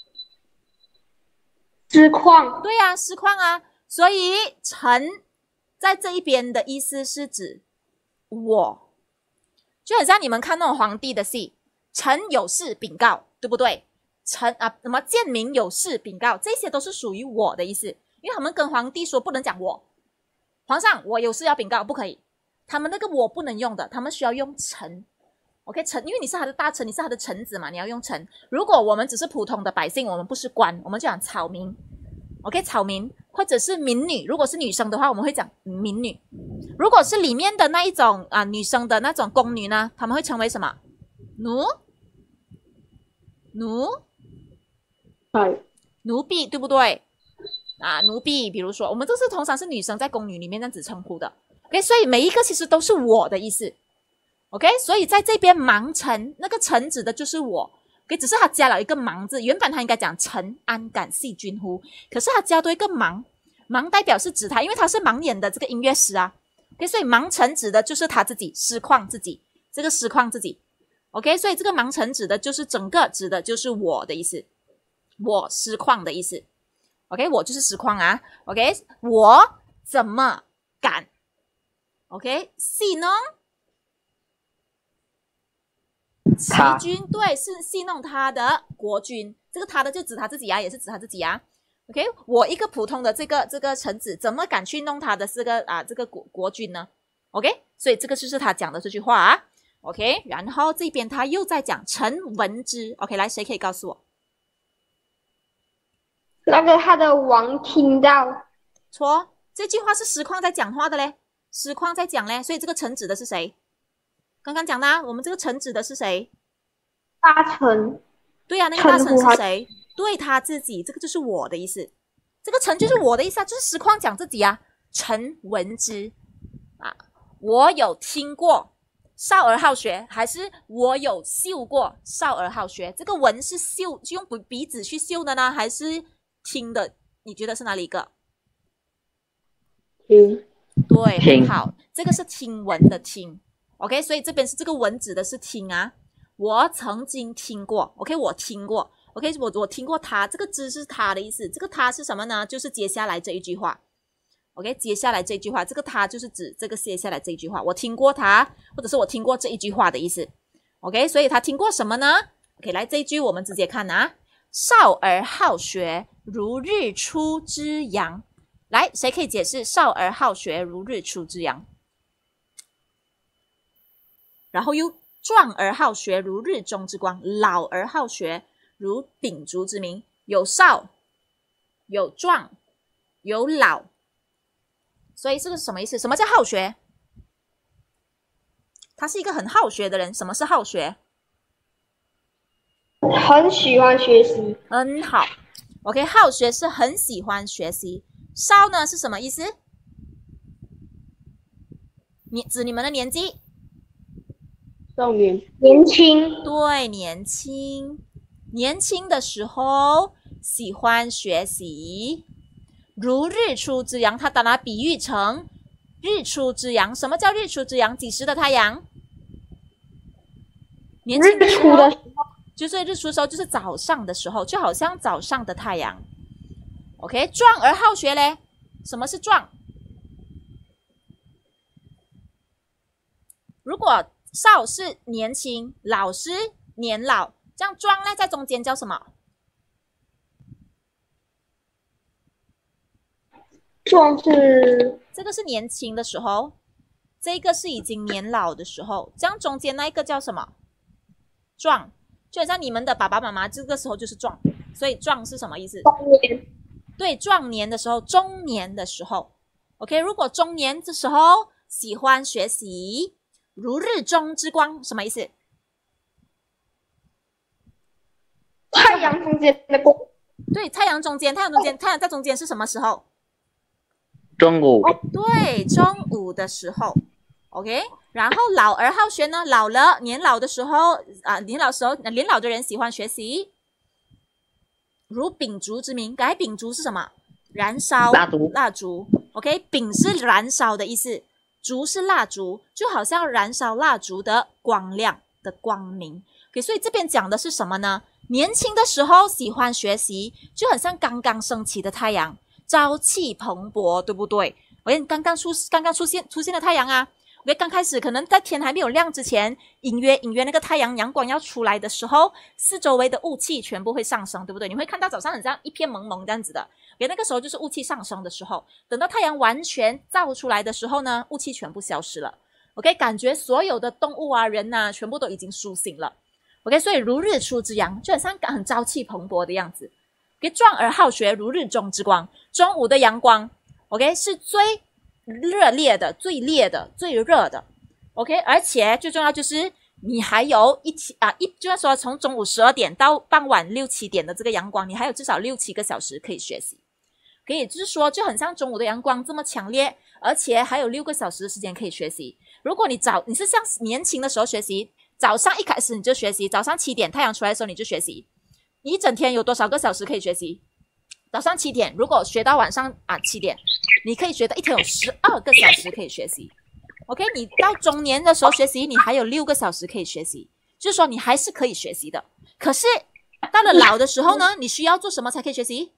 B: 师旷。
A: 对啊，师旷啊。所以臣在这一边的意思是指我，就很像你们看那种皇帝的戏，臣有事禀告，对不对？臣什么贱民有事禀告，这些都是属于我的意思，因为他们跟皇帝说不能讲我，皇上我有事要禀告，不可以，他们那个我不能用的，他们需要用臣。OK， 臣，因为你是他的大臣，你是他的臣子嘛，你要用臣。如果我们只是普通的百姓，我们不是官，我们就讲草民。OK， 草民或者是民女，如果是女生的话，我们会讲民女。如果是里面的那一种女生的那种宫女呢，他们会称为什么？奴。 奴
B: はい。
A: 奴婢，对不对？啊，奴婢，比如说我们这是通常是女生在宫女里面这样子称呼的。OK， 所以每一个其实都是我的意思。OK， 所以在这边盲臣，那个臣指的就是我。OK， 只是他加了一个盲字，原本他应该讲臣安感系君乎，可是他加多一个盲，盲代表是指他，因为他是盲眼的这个音乐师啊。OK， 所以盲臣指的就是他自己，实况自己，这个实况自己。OK， 所以这个盲臣指的就是整个，指的就是我的意思，我实况的意思。OK， 我就是实况啊。OK， 我怎么敢 ？OK， 戏弄齐军，对，是戏弄他的国君。这个他的就指他自己啊，也是指他自己啊。OK， 我一个普通的这个臣子，怎么敢去弄他的这个国君呢 ？OK， 所以这个就是他讲的这句话啊。OK， 然后这边他又在讲臣闻之。OK， 来，谁可以告诉我？
B: 那个他的王听到。
A: 错，这句话是实况在讲话的嘞，实况在讲嘞，所以这个臣指的是谁？刚刚讲的啊，我们这个臣指的是谁？
B: 大臣。
A: 对啊，那个大臣是谁？对，他自己，这个就是我的意思。这个臣就是我的意思啊，就是实况讲自己啊。臣闻之啊，我有听过。少儿好学，还是我有嗅过少儿好学？这个闻是嗅，就用鼻子去嗅的呢，还是听的？你觉得是哪里一个？
B: 听。
A: 对，很好，这个是听闻的听。OK， 所以这边是这个闻指的是听啊。我曾经听过 ，OK， 我听过 ，OK， 我听过他，这个之是他的意思，这个他是什么呢？就是接下来这一句话。OK， 接下来这句话，这个他就是指这个接下来这一句话，我听过他，或者是我听过这一句话的意思。OK， 所以他听过什么呢 ？OK， 来这一句我们直接看啊，少儿好学，如日出之阳。来，谁可以解释少儿好学如日出之阳？然后又壮而好学如日中之光，老而好学如秉烛之明。有少，有壮，有老。所以这个是什么意思？什么叫好学？他是一个很好学的人。什么是好学？
B: 很喜欢学习。
A: 很好。OK， 好学是很喜欢学习。少呢是什么意思？指你们的年纪。
B: 少年，年轻。
A: 对，年轻。年轻的时候喜欢学习。如日出之阳，他把它比喻成日出之阳。什么叫日出之阳？几时的太阳？年轻的时候，就是日出的时候，就是早上的时候，就好像早上的太阳。OK， 壮而好学嘞，什么是壮？如果少是年轻，老是年老，这样壮呢在中间叫什么？
B: 壮是
A: 这个是年轻的时候，这个是已经年老的时候，这样中间那一个叫什么？壮，就好像你们的爸爸妈妈这个时候就是壮，所以壮是什么意思？
B: 中年。
A: 对，壮年的时候，中年的时候。OK， 如果中年的时候喜欢学习，如日中之光，什么意思？
B: 太阳中间的光。
A: 对，太阳中间，太阳在中间是什么时候？
C: 中午。
A: 对，中午的时候。OK， 然后老而好学呢，老了年老的时候啊，年老的人喜欢学习，如秉烛之明。该秉烛是什么？燃烧蜡烛。OK， 秉是燃烧的意思，烛是蜡烛，就好像燃烧蜡烛的光亮的光明。OK， 所以这边讲的是什么呢？年轻的时候喜欢学习，就很像刚刚升起的太阳，朝气蓬勃，对不对？刚刚出现的太阳啊。OK， 刚开始可能在天还没有亮之前，隐约那个太阳光要出来的时候，四周围的雾气全部会上升，对不对？你会看到早上很像一片蒙蒙这样子的。OK， 那个时候就是雾气上升的时候。等到太阳完全照出来的时候呢，雾气全部消失了。OK， 感觉所有的动物啊、人啊，全部都已经苏醒了。OK， 所以如日出之阳，就很像很朝气蓬勃的样子。OK， 壮而好学，如日中之光。中午的阳光 ，OK， 是最热烈的、最烈的、最热的。OK， 而且最重要就是你还有就是说从中午12点到傍晚6、7点的这个阳光，你还有至少6、7个小时可以学习。可以，就是说就很像中午的阳光这么强烈，而且还有6个小时的时间可以学习。如果你是像年轻的时候学习，早上一开始你就学习，早上7点太阳出来的时候你就学习，你一整天有多少个小时可以学习？早上7点，如果学到晚上7点，你可以学到一天有12个小时可以学习。OK， 你到中年的时候学习，你还有6个小时可以学习，就是说你还是可以学习的。可是到了老的时候呢，你需要做什么才可以学习？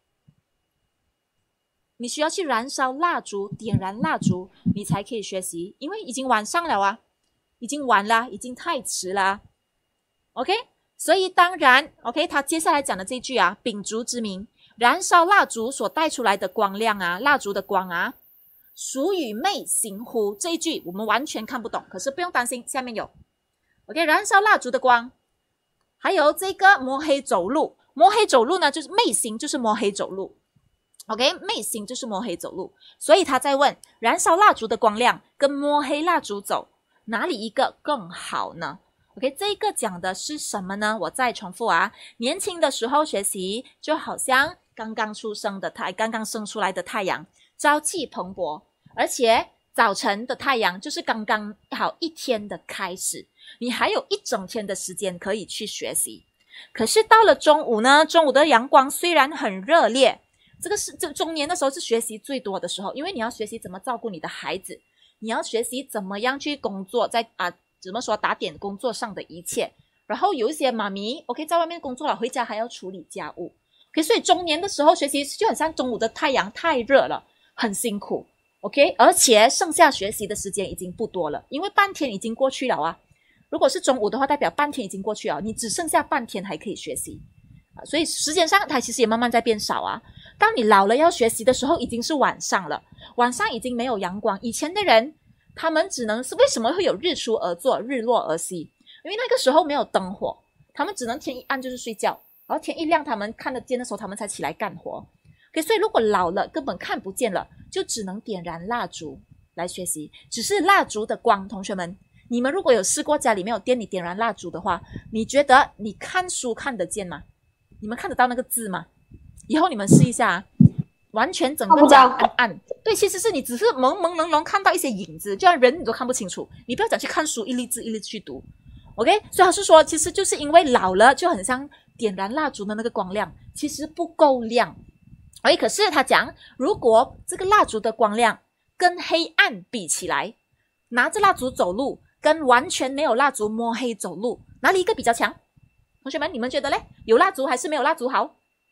A: 你需要去燃烧蜡烛，点燃蜡烛，你才可以学习，因为已经晚上了啊，已经晚了，已经太迟了。OK， 所以当然 ，OK， 他接下来讲的这句秉烛之明，燃烧蜡烛所带出来的光亮蜡烛的光孰与媚行乎？这一句我们完全看不懂，可是不用担心，下面有 OK， 燃烧蜡烛的光，还有这个摸黑走路。摸黑走路呢，就是媚行，就是摸黑走路。OK， 媚行就是摸黑走路，所以他在问燃烧蜡烛的光亮跟摸黑蜡烛走，哪里一个更好呢？ OK， 这个讲的是什么呢？我再重复年轻的时候学习就好像刚刚生出来的太阳，朝气蓬勃，而且早晨的太阳就是刚刚好一天的开始，你还有一整天的时间可以去学习。可是到了中午呢，中午的阳光虽然很热烈，这中年的时候是学习最多的时候，因为你要学习怎么照顾你的孩子，你要学习怎么样去工作，在怎么说打点工作上的一切。然后有一些妈咪 OK 在外面工作了，回家还要处理家务。OK， 所以中年的时候学习就很像中午的太阳太热了，很辛苦。OK， 而且剩下学习的时间已经不多了，因为半天已经过去了如果是中午的话，代表半天已经过去了，你只剩下半天还可以学习所以时间上它其实也慢慢在变少当你老了要学习的时候，已经是晚上了，晚上已经没有阳光。以前的人他们只能是为什么会有日出而作，日落而息？因为那个时候没有灯火，他们只能天一暗就是睡觉，然后天一亮他们看得见的时候，他们才起来干活。Okay， 所以如果老了根本看不见了，就只能点燃蜡烛来学习。只是蜡烛的光，同学们，你们如果有试过家里面有店里点燃蜡烛的话，你觉得你看书看得见吗？你们看得到那个字吗？以后你们试一下完全整个家暗暗。对，其实是你只是朦朦胧胧看到一些影子，就像人你都看不清楚。你不要讲去看书，一粒字一粒去读。OK， 所以他是说，其实就是因为老了，就很像点燃蜡烛的那个光亮，其实不够亮。可是他讲，如果这个蜡烛的光亮跟黑暗比起来，拿着蜡烛走路跟完全没有蜡烛摸黑走路，哪里一个比较强？同学们，你们觉得嘞？有蜡烛还是没有蜡烛好？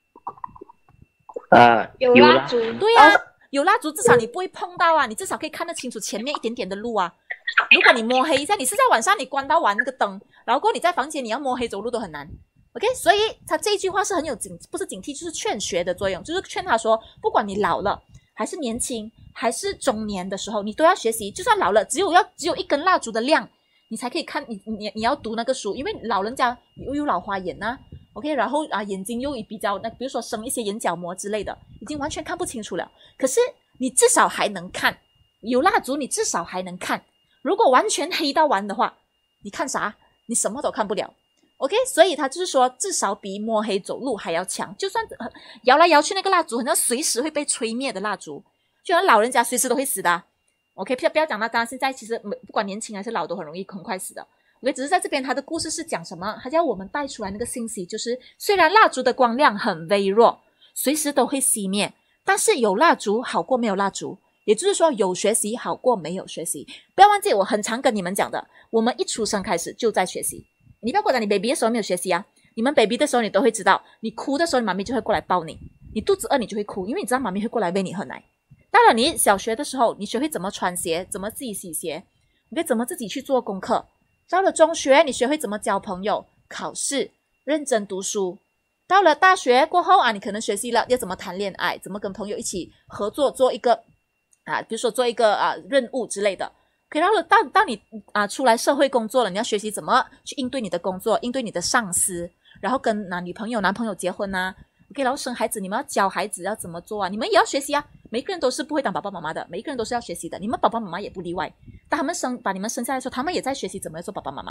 B: 有蜡烛。
A: 对有蜡烛至少你不会碰到你至少可以看得清楚前面一点点的路如果你摸黑一下，你是在晚上你关到完那个灯，然后过后你在房间你要摸黑走路都很难。OK， 所以他这句话是很有不是警惕，就是劝学的作用，就是劝他说，不管你老了还是年轻还是中年的时候，你都要学习。就算老了，只有一根蜡烛的亮，你才可以看你要读那个书，因为老人家又有老花眼OK， 然后眼睛又比较比如说生一些眼角膜之类的，已经完全看不清楚了。可是你至少还能看，有蜡烛你至少还能看。如果完全黑到完的话，你看啥？你什么都看不了。OK， 所以他就是说，至少比摸黑走路还要强。就算摇来摇去那个蜡烛，好像随时会被吹灭的蜡烛，就像老人家随时都会死的OK， 不要讲到，当然现在其实不管年轻还是老都很容易很快死的。OK， 只是在这边他的故事是讲什么？他叫我们带出来那个信息，就是虽然蜡烛的光亮很微弱，随时都会熄灭，但是有蜡烛好过没有蜡烛。也就是说，有学习好过没有学习。不要忘记，我很常跟你们讲的，我们一出生开始就在学习。你不要跟我讲你 baby 的时候没有学习你们 baby 的时候你都会知道，你哭的时候你妈咪就会过来抱你，你肚子饿你就会哭，因为你知道妈咪会过来喂你喝奶。到了你小学的时候，你学会怎么穿鞋，怎么自己洗鞋，你会怎么自己去做功课。到了中学，你学会怎么交朋友，考试，认真读书。到了大学过后你可能学习了要怎么谈恋爱，怎么跟朋友一起合作做一个比如说做一个任务之类的。可以，然后当你出来社会工作了，你要学习怎么去应对你的工作，应对你的上司，然后跟女朋友男朋友结婚OK， 然后生孩子，你们要教孩子要怎么做你们也要学习每个人都是不会当爸爸妈妈的，每个人都是要学习的，你们爸爸妈妈也不例外。当他们把你们生下来的时候，他们也在学习怎么做爸爸妈妈。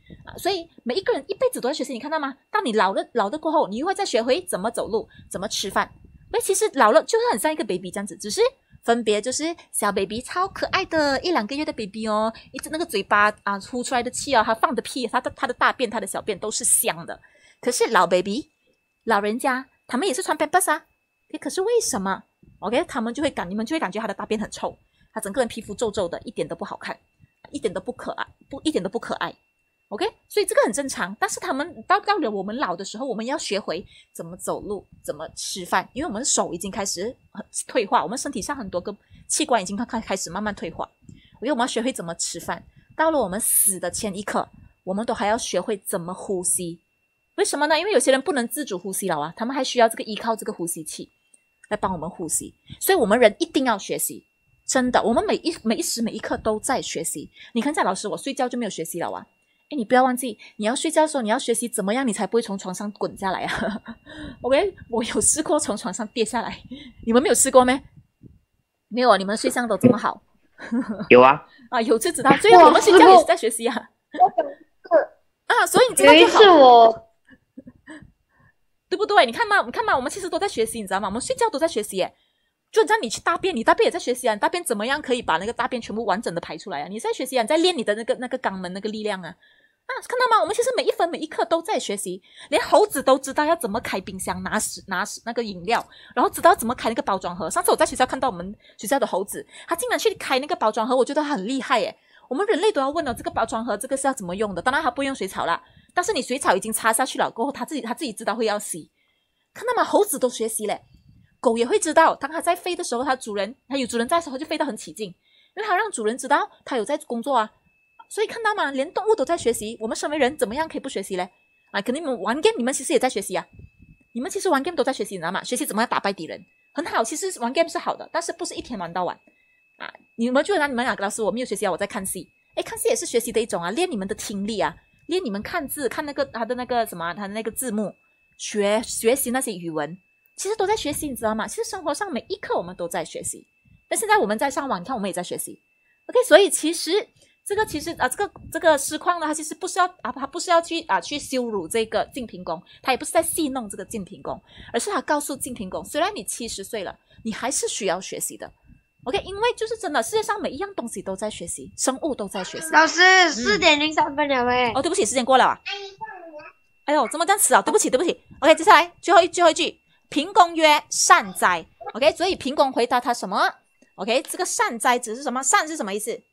A: 所以每一个人一辈子都在学习，你看到吗？当你老了过后，你又会再学会怎么走路，怎么吃饭。所以其实老了就是很像一个 baby 这样子，只是分别就是小 baby 超可爱的1-2个月的 baby 哦，一直那个嘴巴呼出来的气他放的屁，他的大便，他的小便都是香的。可是老 baby 老人家他们也是穿 pampers 啊，可是为什么 OK 你们就会感觉他的大便很臭，他整个人皮肤皱皱的，一点都不好看，一点都不可爱。OK， 所以这个很正常，但是他们到了我们老的时候，我们要学会怎么走路，怎么吃饭，因为我们手已经开始退化，我们身体上很多个器官已经开始慢慢退化，因为我们要学会怎么吃饭。到了我们死的前一刻，我们都还要学会怎么呼吸。为什么呢？因为有些人不能自主呼吸了啊，他们还需要依靠这个呼吸器来帮我们呼吸，所以我们人一定要学习，真的，我们每一时每一刻都在学习。你看，老师，我睡觉就没有学习了啊。你不要忘记，你要睡觉的时候，你要学习怎么样，你才不会从床上滚下来啊。OK， 我有试过从床上跌下来，你们没有试过咩？没有啊，你们睡相都这么好。
C: 有啊。
A: 有就知道，所以我们睡觉也是在学习啊。所以你知道就好。有一
B: 次我，
A: 对不对？你看嘛，我们其实都在学习，你知道吗？我们睡觉都在学习耶。就让你去大便，你大便也在学习啊！你大便怎么样可以把那个大便全部完整的排出来啊？你在学习啊，你在练你的那个肛门那个力量啊！看到吗？我们其实每一分每一刻都在学习，连猴子都知道要怎么开冰箱，拿那个饮料，然后知道怎么开那个包装盒。上次我在学校看到我们学校的猴子，他竟然去开那个包装盒，我觉得很厉害耶！我们人类都要问了，这个包装盒这个是要怎么用的？当然他不用水草啦，但是你水草已经插下去了过后，他自己知道会要洗。看到吗？猴子都学习嘞。狗也会知道，当它在飞的时候，它有主人在的时候就飞得很起劲，因为它让主人知道它有在工作啊。所以看到吗？连动物都在学习，我们身为人怎么样可以不学习嘞？可能你们玩 game， 你们其实也在学习啊。你们其实玩 game 都在学习，你知道吗？学习怎么样打败敌人，很好。其实玩 game 是好的，但是不是一天玩到晚你们就让你们老师我没有学习啊，我在看戏。看戏也是学习的一种啊，练你们的听力啊，练你们看字，看他的那个什么，他的那个字幕，学习那些语文。其实都在学习，你知道吗？其实生活上每一刻我们都在学习。但现在我们在上网，你看我们也在学习。OK， 所以其实这个实况呢，它其实不是要他不是要去羞辱这个晋平公，他也不是在戏弄这个晋平公，而是他告诉晋平公，虽然你70岁了，你还是需要学习的。OK， 因为就是真的，世界上每一样东西都在学习，生物都在学习。
B: 老师，4:03了喂。
A: 对不起，时间过了啊。哎呦，怎么这样迟啊？对不起。OK， 接下来最后一句。平公曰：“善哉。” OK， 所以平公回答他什么 ？OK， 这个善哉指是什么？善是什么意思？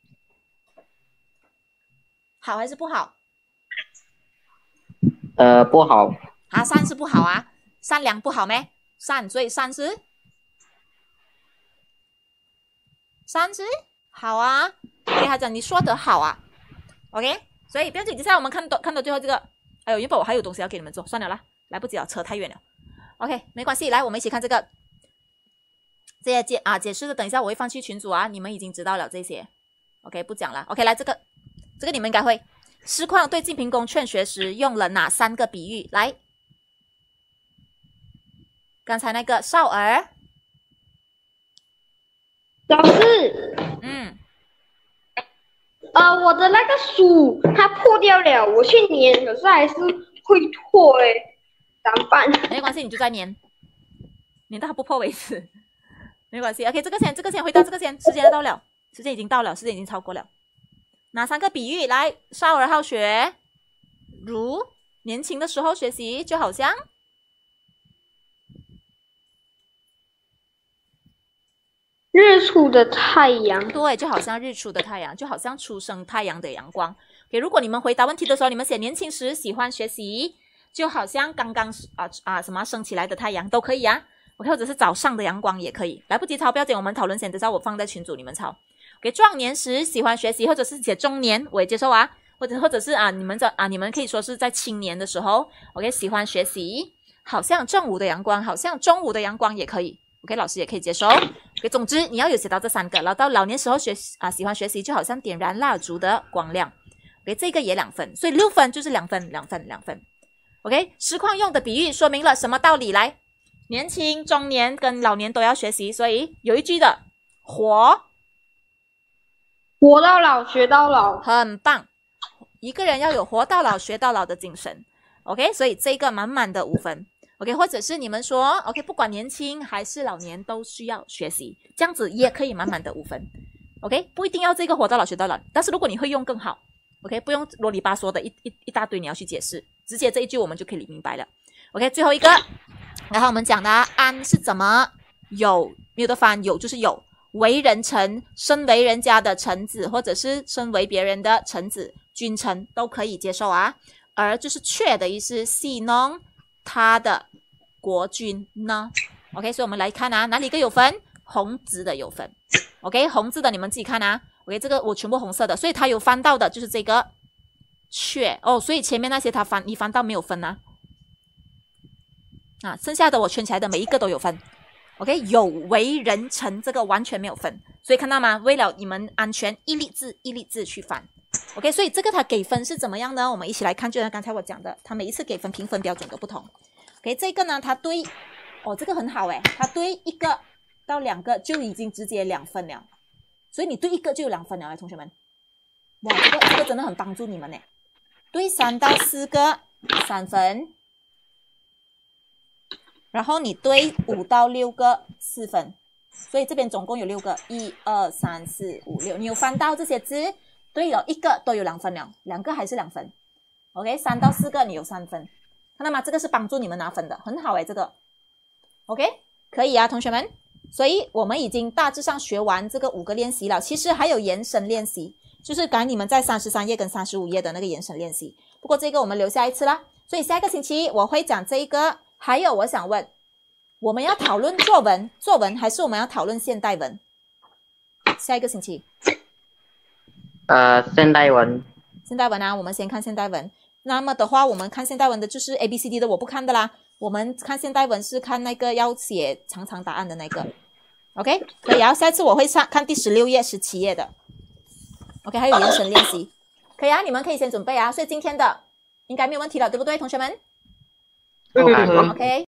A: 好还是不好？
C: 不好。
A: 善是不好啊，善良不好咩？善，所以善是好啊。OK， 他讲你说得好啊。OK， 所以不要紧，接下来我们看到最后这个。哎呦，原本我还有东西要给你们做，算了啦，来不及了，扯太远了。OK， 没关系，来，我们一起看这个，这些解释的，等一下我会放去群组啊，你们已经知道了这些。OK， 不讲了。OK， 来这个你们应该会。师旷对晋平公劝学时用了哪3个比喻？来，刚才那个少儿，
B: 老师，我的那个书它破掉了，我去粘，可是还是会破怎么办？
A: 没关系，你就再粘到它不破为止，没关系。OK， 这个先回答这个先，时间到了，时间已经超过了。哪3个比喻？来，少儿好学，如年轻的时候学习，就好像
B: 日出的太阳。
A: 对，就好像日出的太阳，就好像初升太阳的阳光。OK， 如果你们回答问题的时候，你们写年轻时喜欢学习，就好像刚刚什么升起来的太阳都可以啊。OK， 或者是早上的阳光也可以。来不及抄不要紧，我们讨论先，等下我放在群组你们抄。OK， 壮年时喜欢学习，或者是写中年我也接受啊，或者是你们可以说是在青年的时候 ，OK， 喜欢学习，好像正午的阳光，好像中午的阳光也可以。OK， 老师也可以接受。OK， 总之你要有写到这3个，然后到老年时候喜欢学习，就好像点燃蜡烛的光亮。OK， 这个也2分，所以6分就是2分。OK， 实况用的比喻说明了什么道理？来，年轻、中年跟老年都要学习，所以有一句的活
B: 到老学到老，
A: 很棒。 一个人要有活到老学到老的精神 ，OK， 所以这个满满的5分 ，OK， 或者是你们说 OK， 不管年轻还是老年都需要学习，这样子也可以满满的5分 ，OK， 不一定要这个活到老学到老，但是如果你会用更好 ，OK， 不用啰里吧嗦的一大堆你要去解释，直接这一句我们就可以明白了 ，OK， 最后一个，然后我们讲的安是怎么有没有的翻，有就是有。为人臣，身为人家的臣子，或者是身为别人的臣子、君臣都可以接受啊。而就是却的意思，戏弄他的国君呢。OK， 所以我们来看啊，哪里个有分？红字的有分。OK， 红字的你们自己看啊。OK， 这个我全部红色的，所以它有翻到的就是这个却哦，所以前面那些你翻到没有分啊。剩下的我圈起来的每一个都有分。OK， 有为人臣这个完全没有分，所以看到吗？为了你们安全，一粒字一粒字去翻。OK， 所以这个它给分是怎么样呢？我们一起来看，就像刚才我讲的，它每一次给分评分标准都不同。OK， 这个呢，它对这个很好诶，它对1个到2个就已经直接2分了，所以你对1个就有2分了，同学们。哇，这个真的很帮助你们呢。对3到4个3分。然后你对5到6个4分，所以这边总共有6个，1、2、3、4、5、6。你有翻到这些字，对了1个都有2分了，2个还是2分。OK，3到4个你有3分，看到吗？这个是帮助你们拿分的，很好诶，这个。OK， 可以啊，同学们。所以我们已经大致上学完这个5个练习了，其实还有延伸练习，就是刚才你们在33页跟35页的那个延伸练习。不过这个我们留下一次啦，所以下个星期我会讲这一个。还有我想问，我们要讨论作文还是我们要讨论现代文？下一个星期
C: 现代文
A: 啊，我们先看现代文。那么的话，我们看现代文的就是 ABCD 的我不看的啦，我们看现代文是看那个要写长长答案的那个。OK， 可以啊，下一次我会看第16页、17页的。OK， 还有延伸练习，可以啊，你们可以先准备啊。所以今天的应该没有问题了，对不对，同学们？
C: OK。
A: OK。